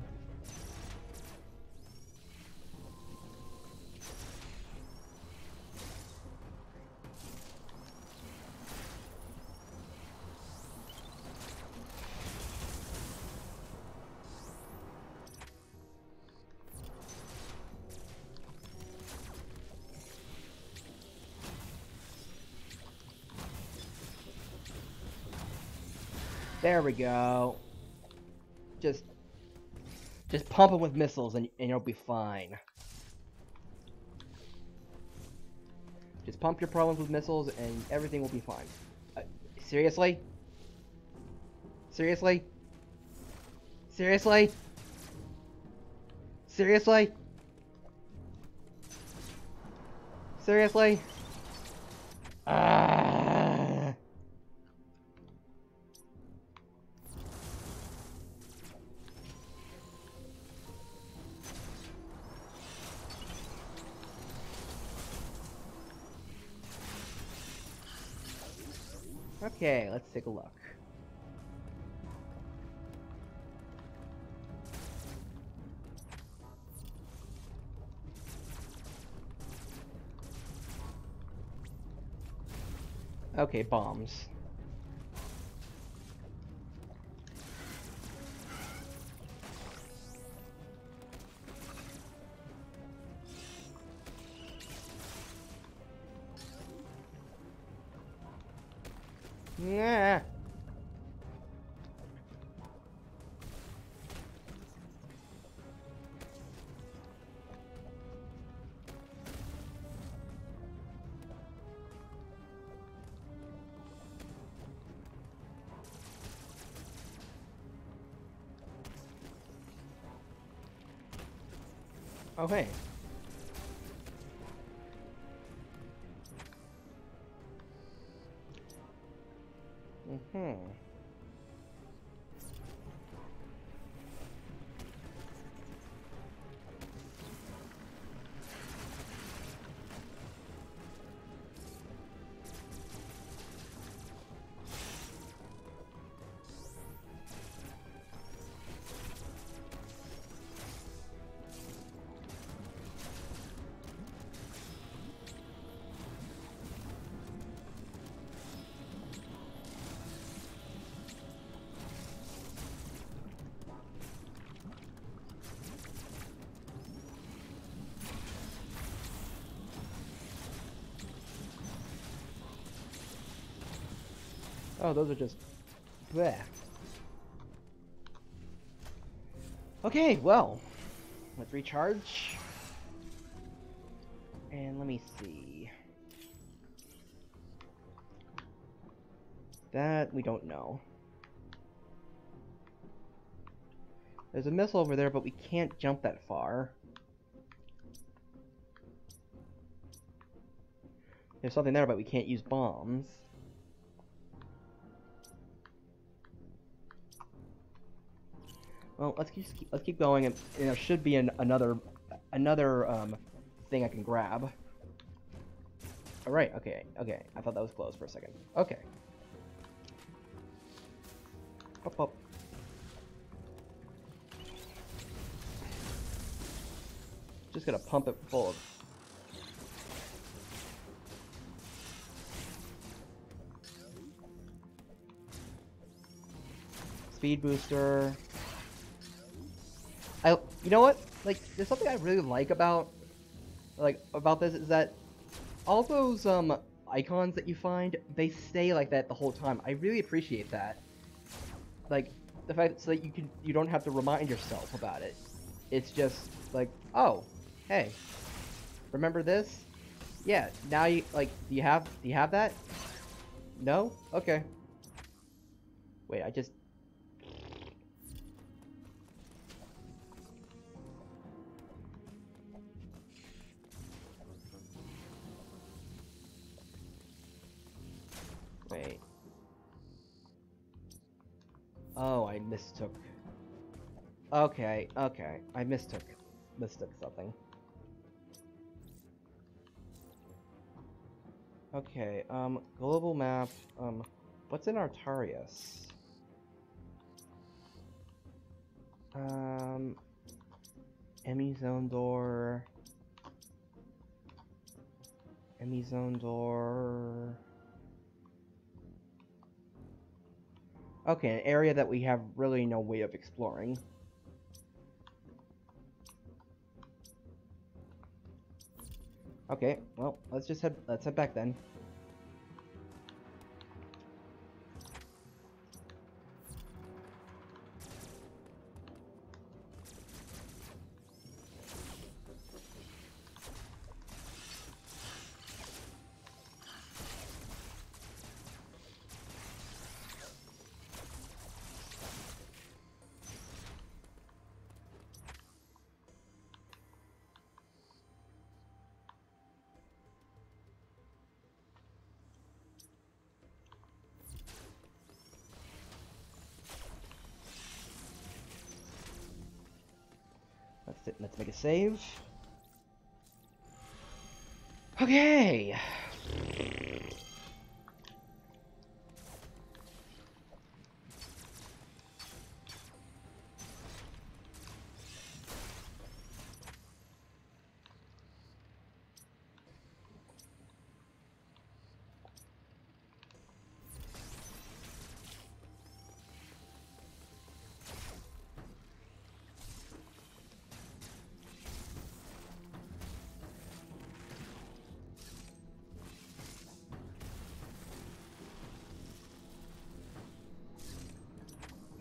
There we go. Just pump them with missiles and you'll be fine. Just pump your problems with missiles and everything will be fine. Seriously? Seriously? Seriously? Seriously? Seriously? Okay, let's take a look. Okay, bombs. Nah. Oh, hey. Mm-hmm. Oh, those are just... bleh. Okay, well, let's recharge. And let me see. That we don't know. There's a missile over there, but we can't jump that far. There's something there, but we can't use bombs. Well, let's keep going, and there should be another thing I can grab. All right, okay. I thought that was closed for a second. Okay. Pop, pop. Just gonna pump it full of... speed booster. You know what? Like, there's something I really like about this is that all those icons that you find, they stay like that the whole time. I really appreciate that. Like, the fact so that you don't have to remind yourself about it. It's just like, oh, hey, remember this? Yeah, now you like, do you have that? No? Okay. Wait, I just... Wait. Oh, I mistook. Okay. I mistook something. Okay, global map, what's in Artarius? Emmy zone door. Okay, an area that we have really no way of exploring. Okay, well, let's head back then. Let's make a save. Okay.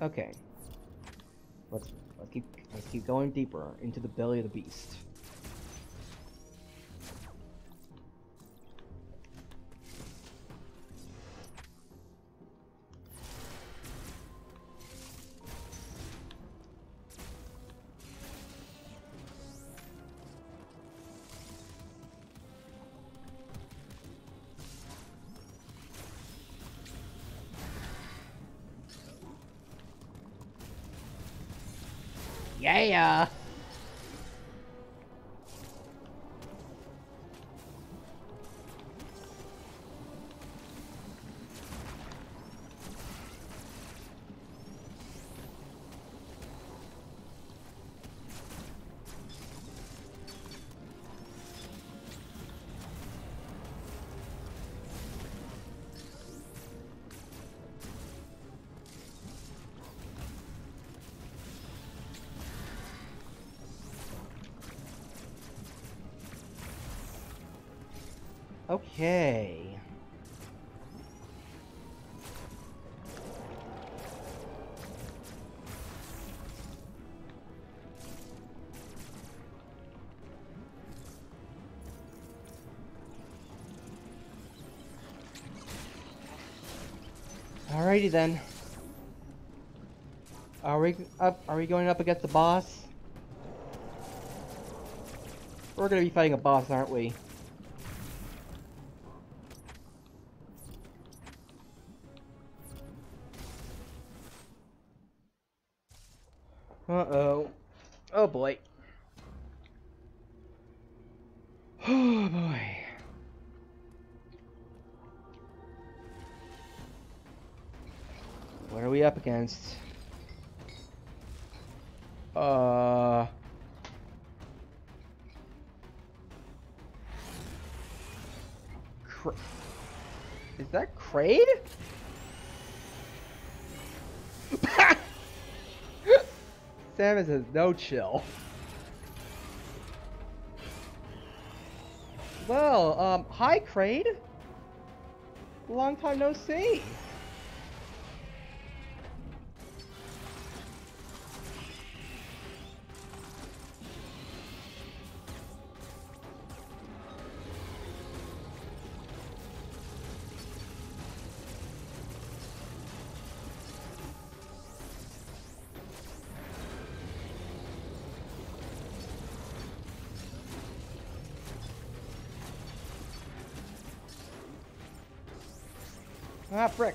Okay. Let's keep going deeper into the belly of the beast. Yeah. Okay. Alrighty then. Are we going up against the boss? We're gonna be fighting a boss, aren't we? Uh-oh. Oh boy. Oh boy. What are we up against? Is that Kraid? Samus has no chill. Well, hi Kraid. Long time no see. Ah, frick.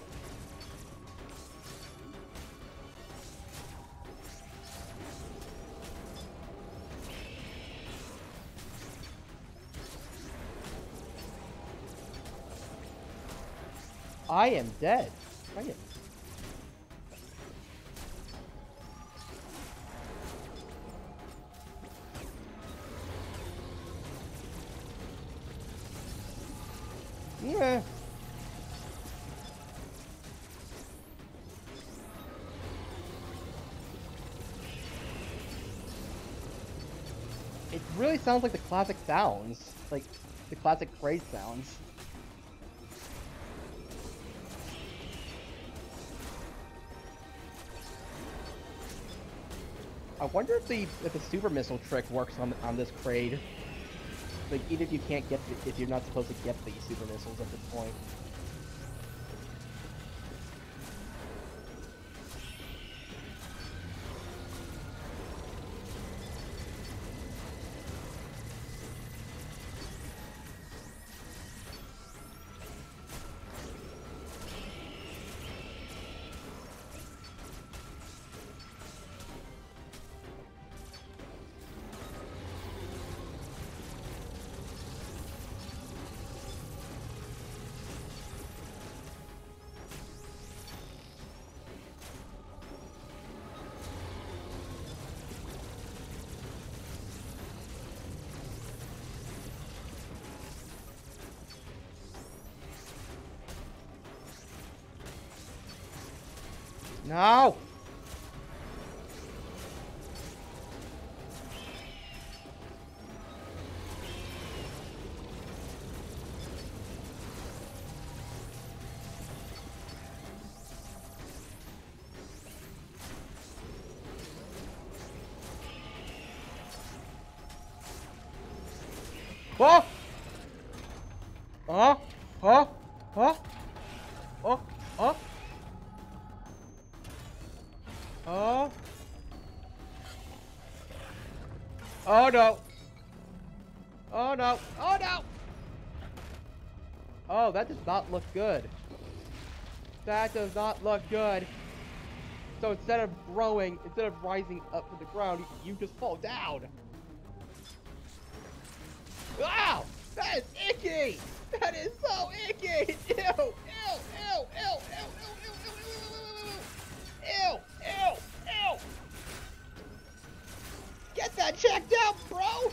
I am dead. Dang it. Yeah. It really sounds like the classic sounds. Like, the classic Kraid sounds. I wonder if the super missile trick works on this Kraid. Like, even if you can't get if you're not supposed to get the super missiles at this point. No! Oh! Oh! Oh! Oh! Oh! Oh! Oh! Oh no! Oh no! Oh no! Oh, that does not look good. That does not look good. So instead of growing, instead of rising up to the ground, you just fall down. Wow! That is icky! That is so icky! Ew! Ew! Ew! Ew! Ew! Ew! Ew! Ew! Ew! Ew! Ew! Get that checked out, bro!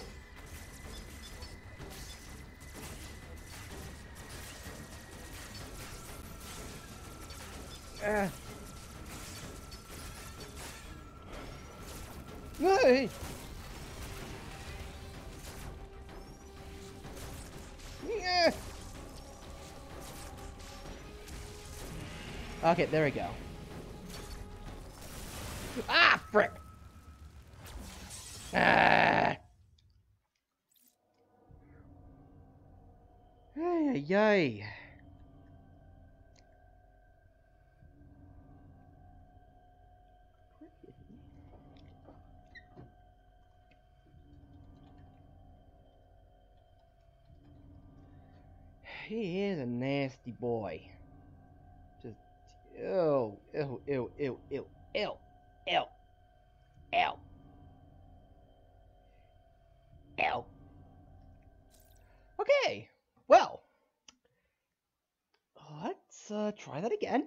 Hey! Yeah. Okay, there we go. Ah, frick! Ah! Ay, ay, ay. He is a nasty boy. Just ew, ew, ew, ew, ew, ew, ew, ew, ew. Okay, well, let's try that again.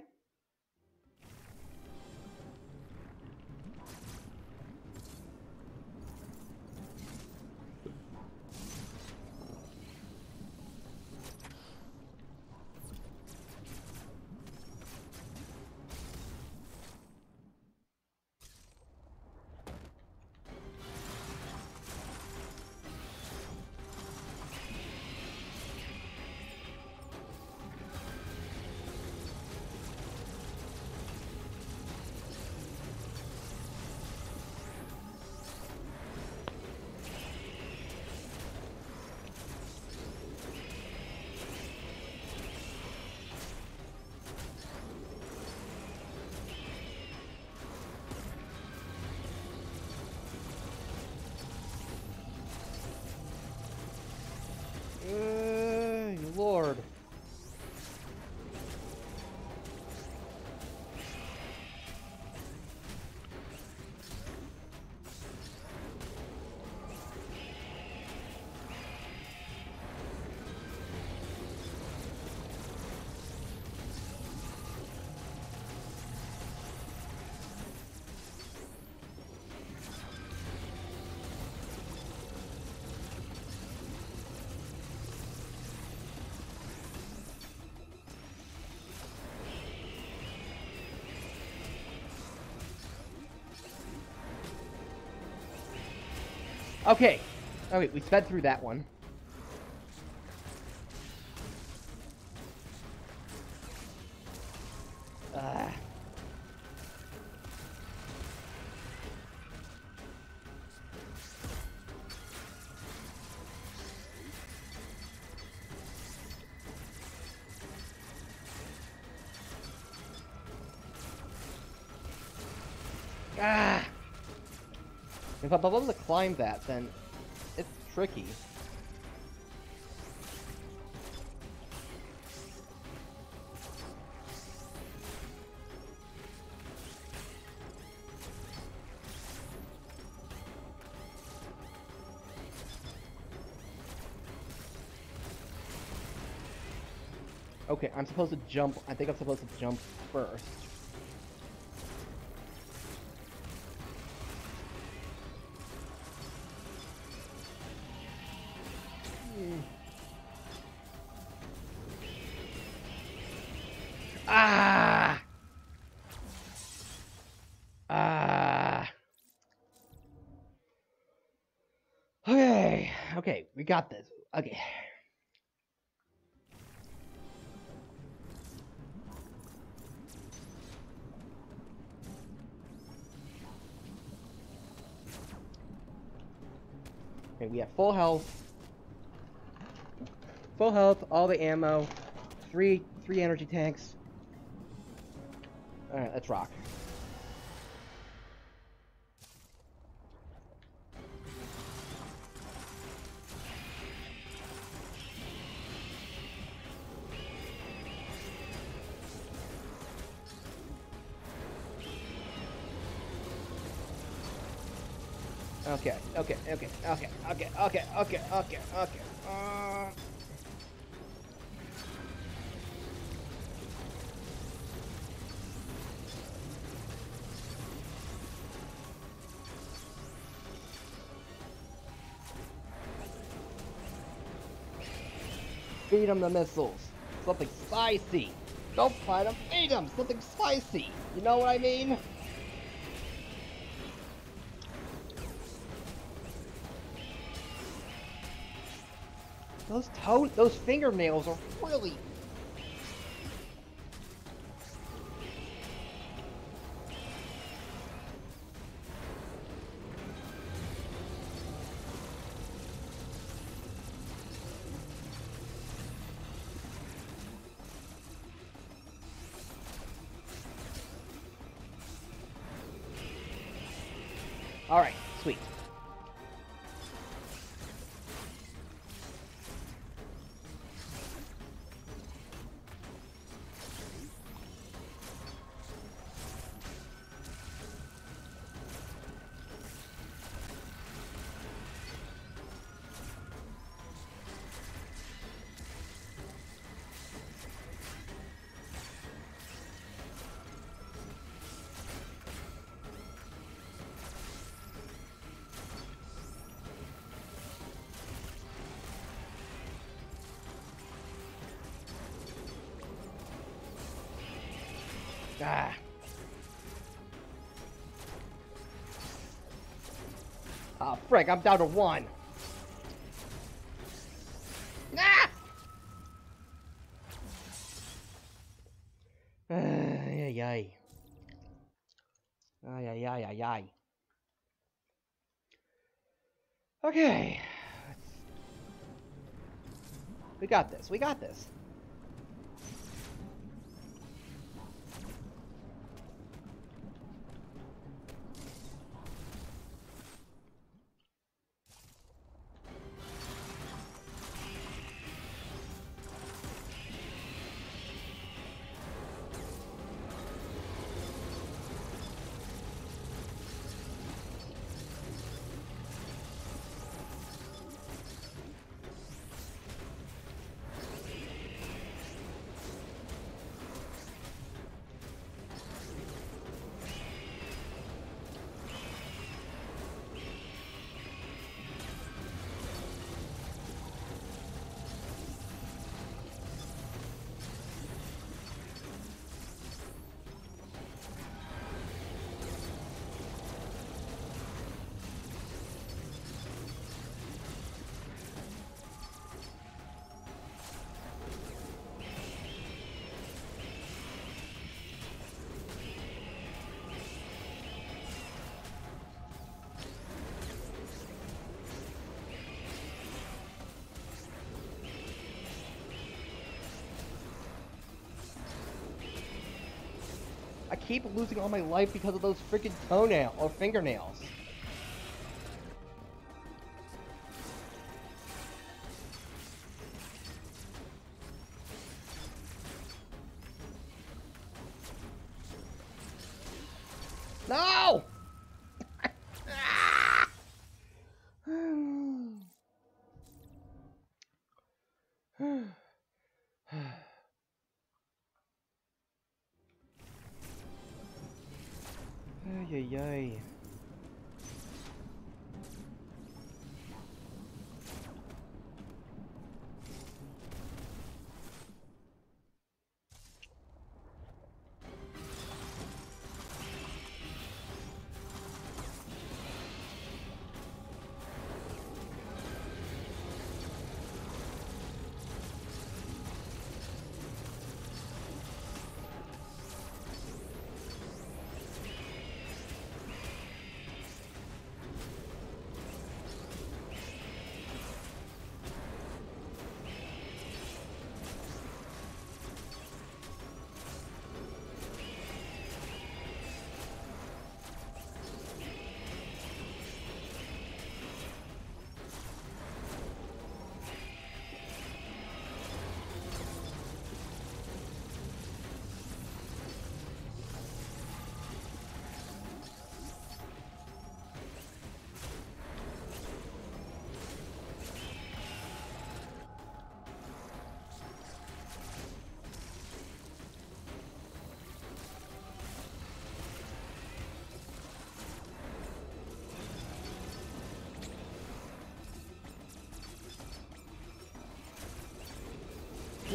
Lord. Okay. Oh wait, we sped through that one. If I'm able to climb that, then it's tricky. Okay, I'm supposed to jump. I think I'm supposed to jump first. Ah! Ah! Okay, okay, we got this. Okay. Okay, we have full health. Full health, all the ammo, three energy tanks. Alright, let's rock. Okay. Feed them the missiles. Something spicy. Don't fight them, eat them. Something spicy. You know what I mean? Those fingernails are really... Alright, sweet. Ah. Ah, frick, I'm down to one. Ah! Ay, ay. Ay, ay, ay, ay, ay. Okay. We got this, we got this. I keep losing all my life because of those freaking fingernails. No! Ay, ay, ay.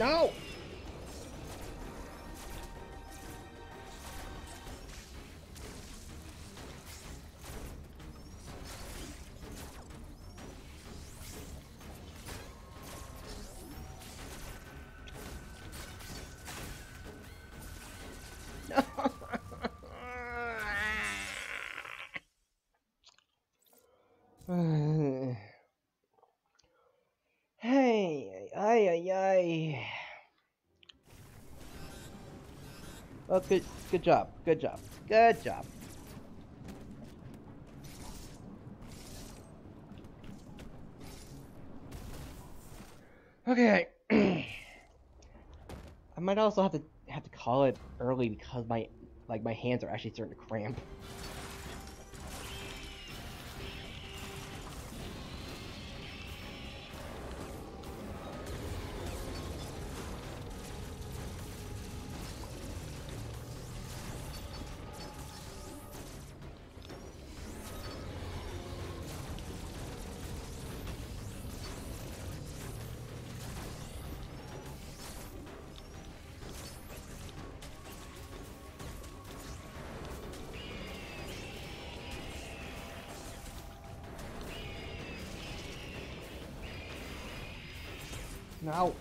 No! Hey, ay, ay, ay. Well, good job, good job, good job. Okay. I might also have to call it early because my hands are actually starting to cramp. No.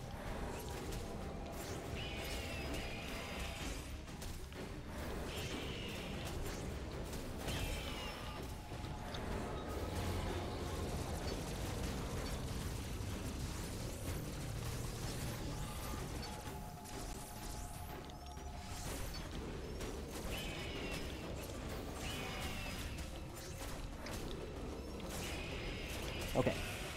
Okay.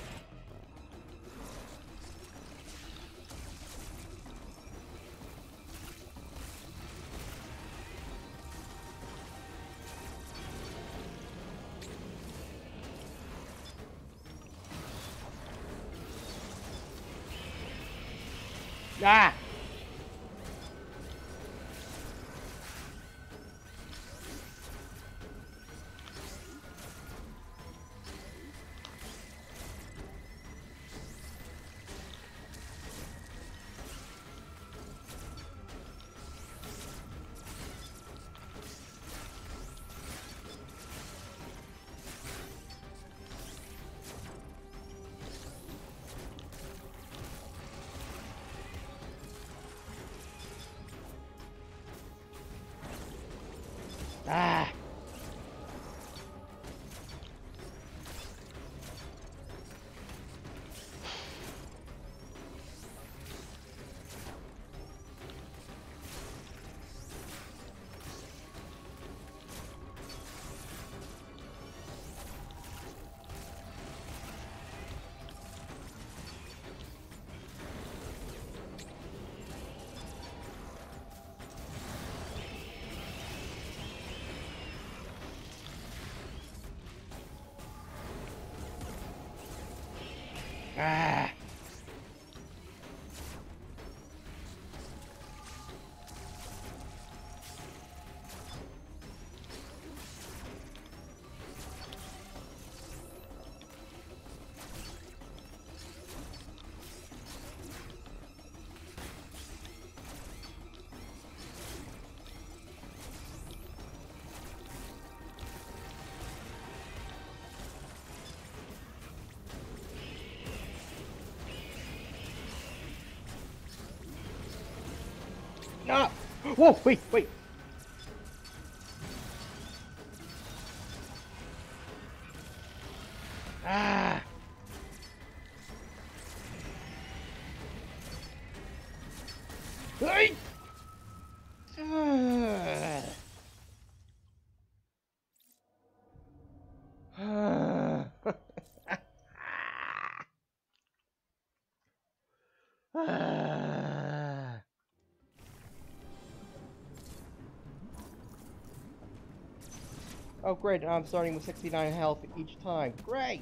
Ah! Ah! Ah! Ah! Whoa! Wait! Wait! Ah! Hey! Ah. Ah. Oh great, now I'm starting with 69 health each time. Great!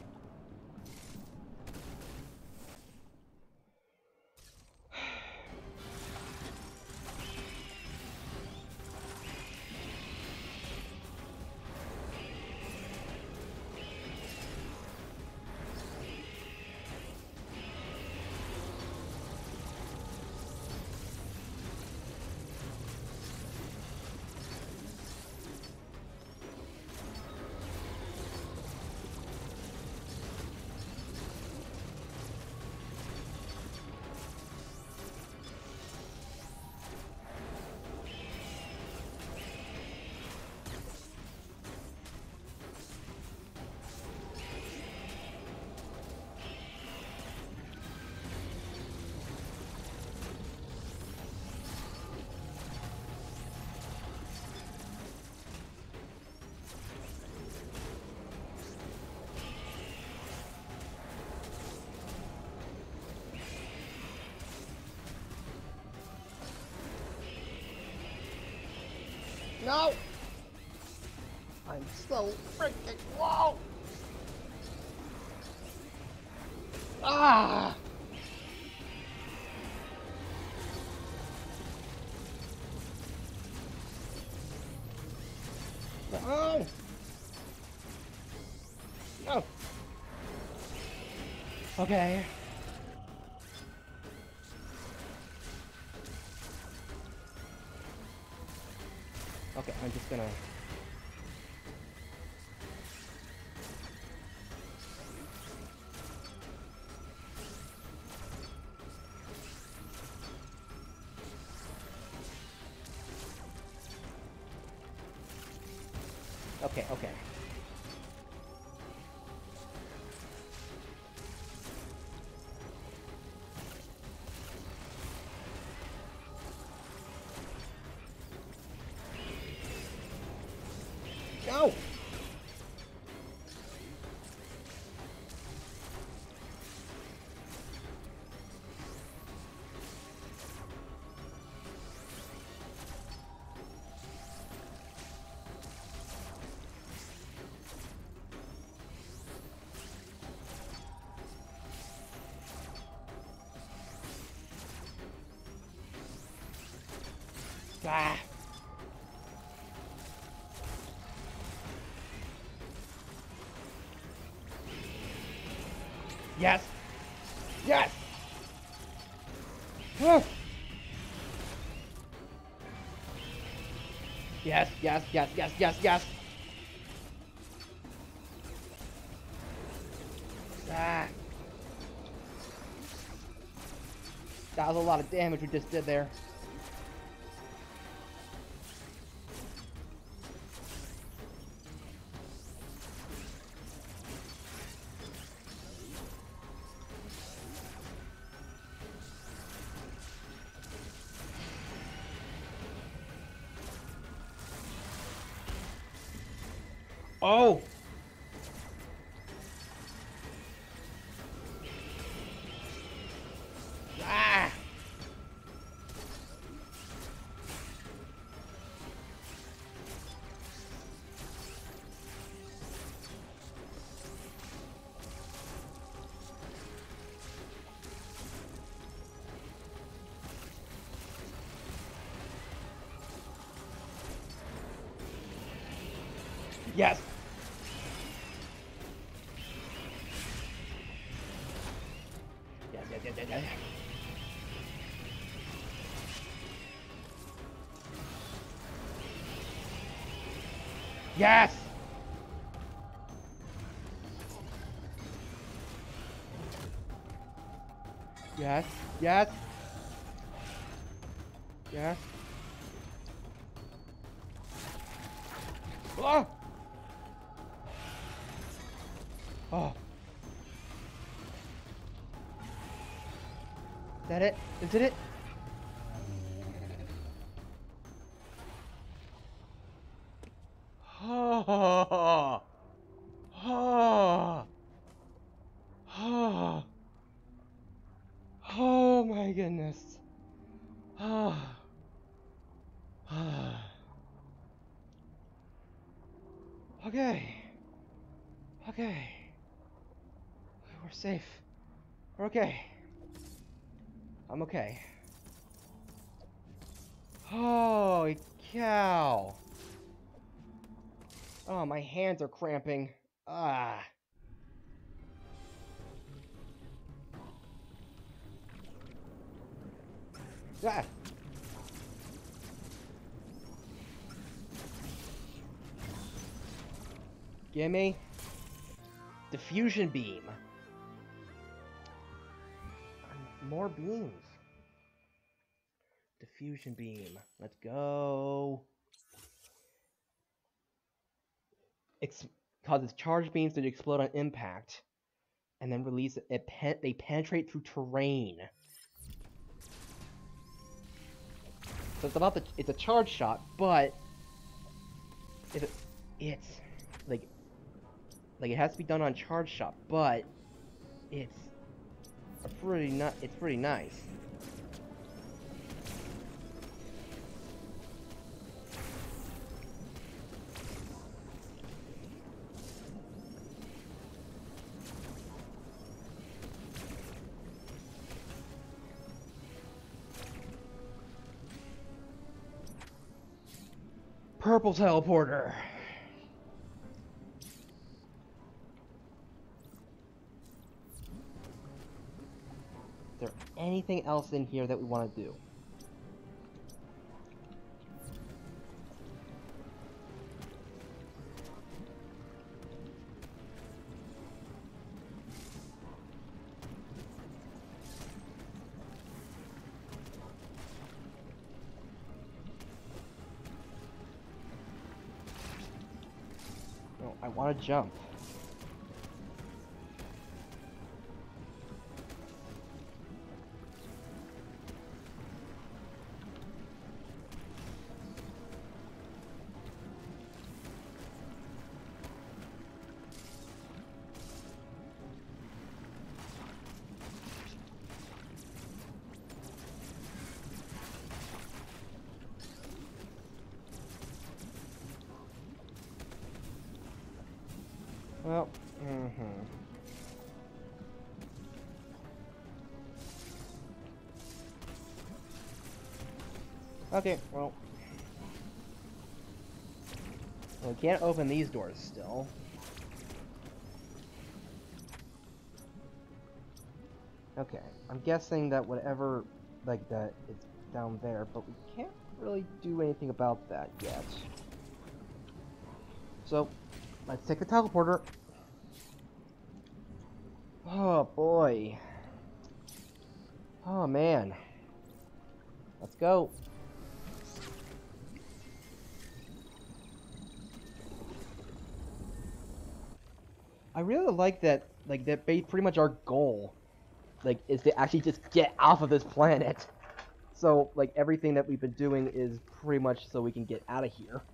No! I'm so freaking low! Ah! No! No! Okay. Okay, I'm just gonna... Okay, okay. No! Ah! Yes! Yes! Ah! Yes, yes, yes, yes, yes, yes! Ah! That was a lot of damage we just did there. Oh! Ah! Yes! Yes, yes, yes, yes, yes. Yes! Yes, yes. Yes. Oh! Oh. Is that it? Is it? Oh. Oh. Oh. Oh my goodness. Oh. Okay. Okay. We're safe. We're okay. I'm okay. Holy cow. Oh, my hands are cramping. Ah. Ah. Gimme. Diffusion beam. More beams. Diffusion beam. Let's go. Causes charged beams to explode on impact, and then release it. They penetrate through terrain. So it's a charge shot, but it's like it has to be done on charge shot, but it's pretty nice. purple teleporter. Is there anything else in here that we want to do? No, I want to jump. Well, Okay, well. We can't open these doors still. Okay, I'm guessing that whatever, like, that is down there, but we can't really do anything about that yet. So, let's take the teleporter. Oh, boy. Oh, man. Let's go. I really like that, pretty much our goal, is to actually just get off of this planet. So, everything that we've been doing is pretty much so we can get out of here.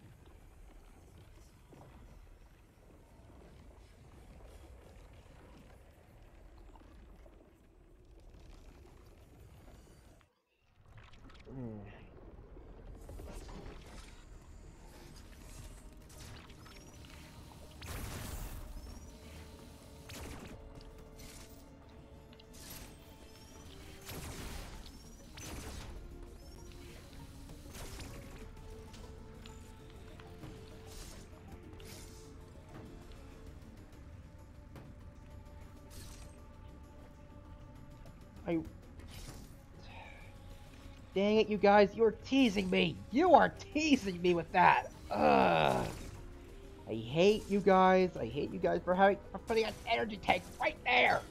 Dang it, you guys, you're teasing me! You are teasing me with that! Ugh! I hate you guys. I hate you guys for putting an energy tank right there!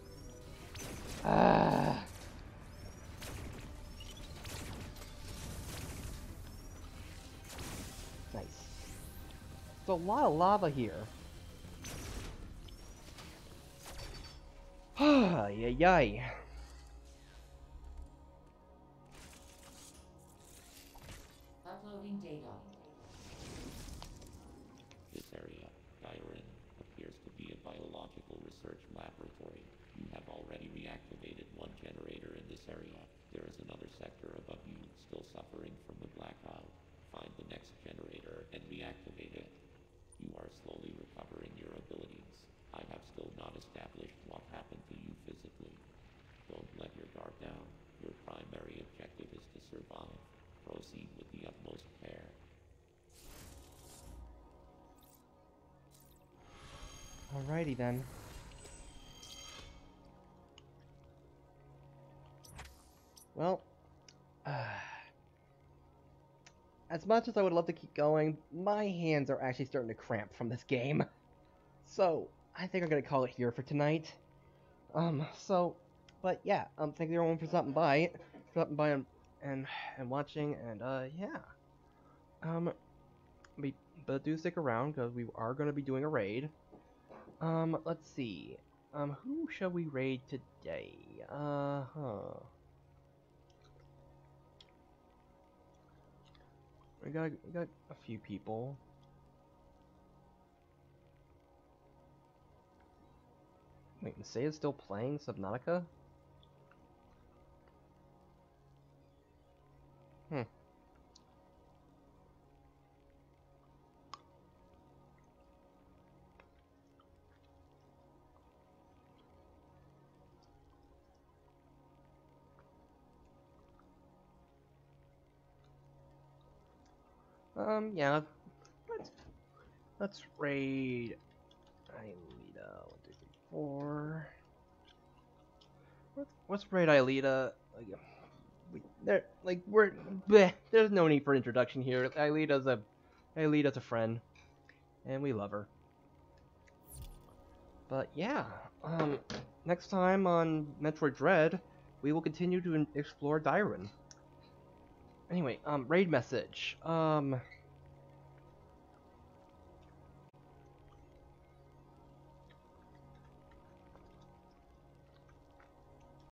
Nice. There's a lot of lava here. Yay, yay. Uploading data. This area, Gyrin, appears to be a biological research laboratory. You have already reactivated one generator in this area. There is another sector above you still suffering from the blackout. Find the next generator and reactivate it. You are slowly recovering your abilities. I have still not established what happened to you physically. Don't let your guard down. Your primary objective is to survive. Proceed with the utmost care. Alrighty then. Well, as much as I would love to keep going, my hands are actually starting to cramp from this game. So, I think I'm gonna call it here for tonight. But yeah, thank you everyone for stopping by and watching, and yeah. But do stick around, because we are gonna be doing a raid. Let's see. Who shall we raid today? We got a few people. Wait, Nasea's still playing Subnautica? Yeah. Let's let's raid Aelita. 1, 2, 3, 4. Let's raid Aelita. There's no need for introduction here. Aelita's a friend, and we love her. But yeah, next time on Metroid Dread, we will continue to explore Dyron. Anyway, raid message.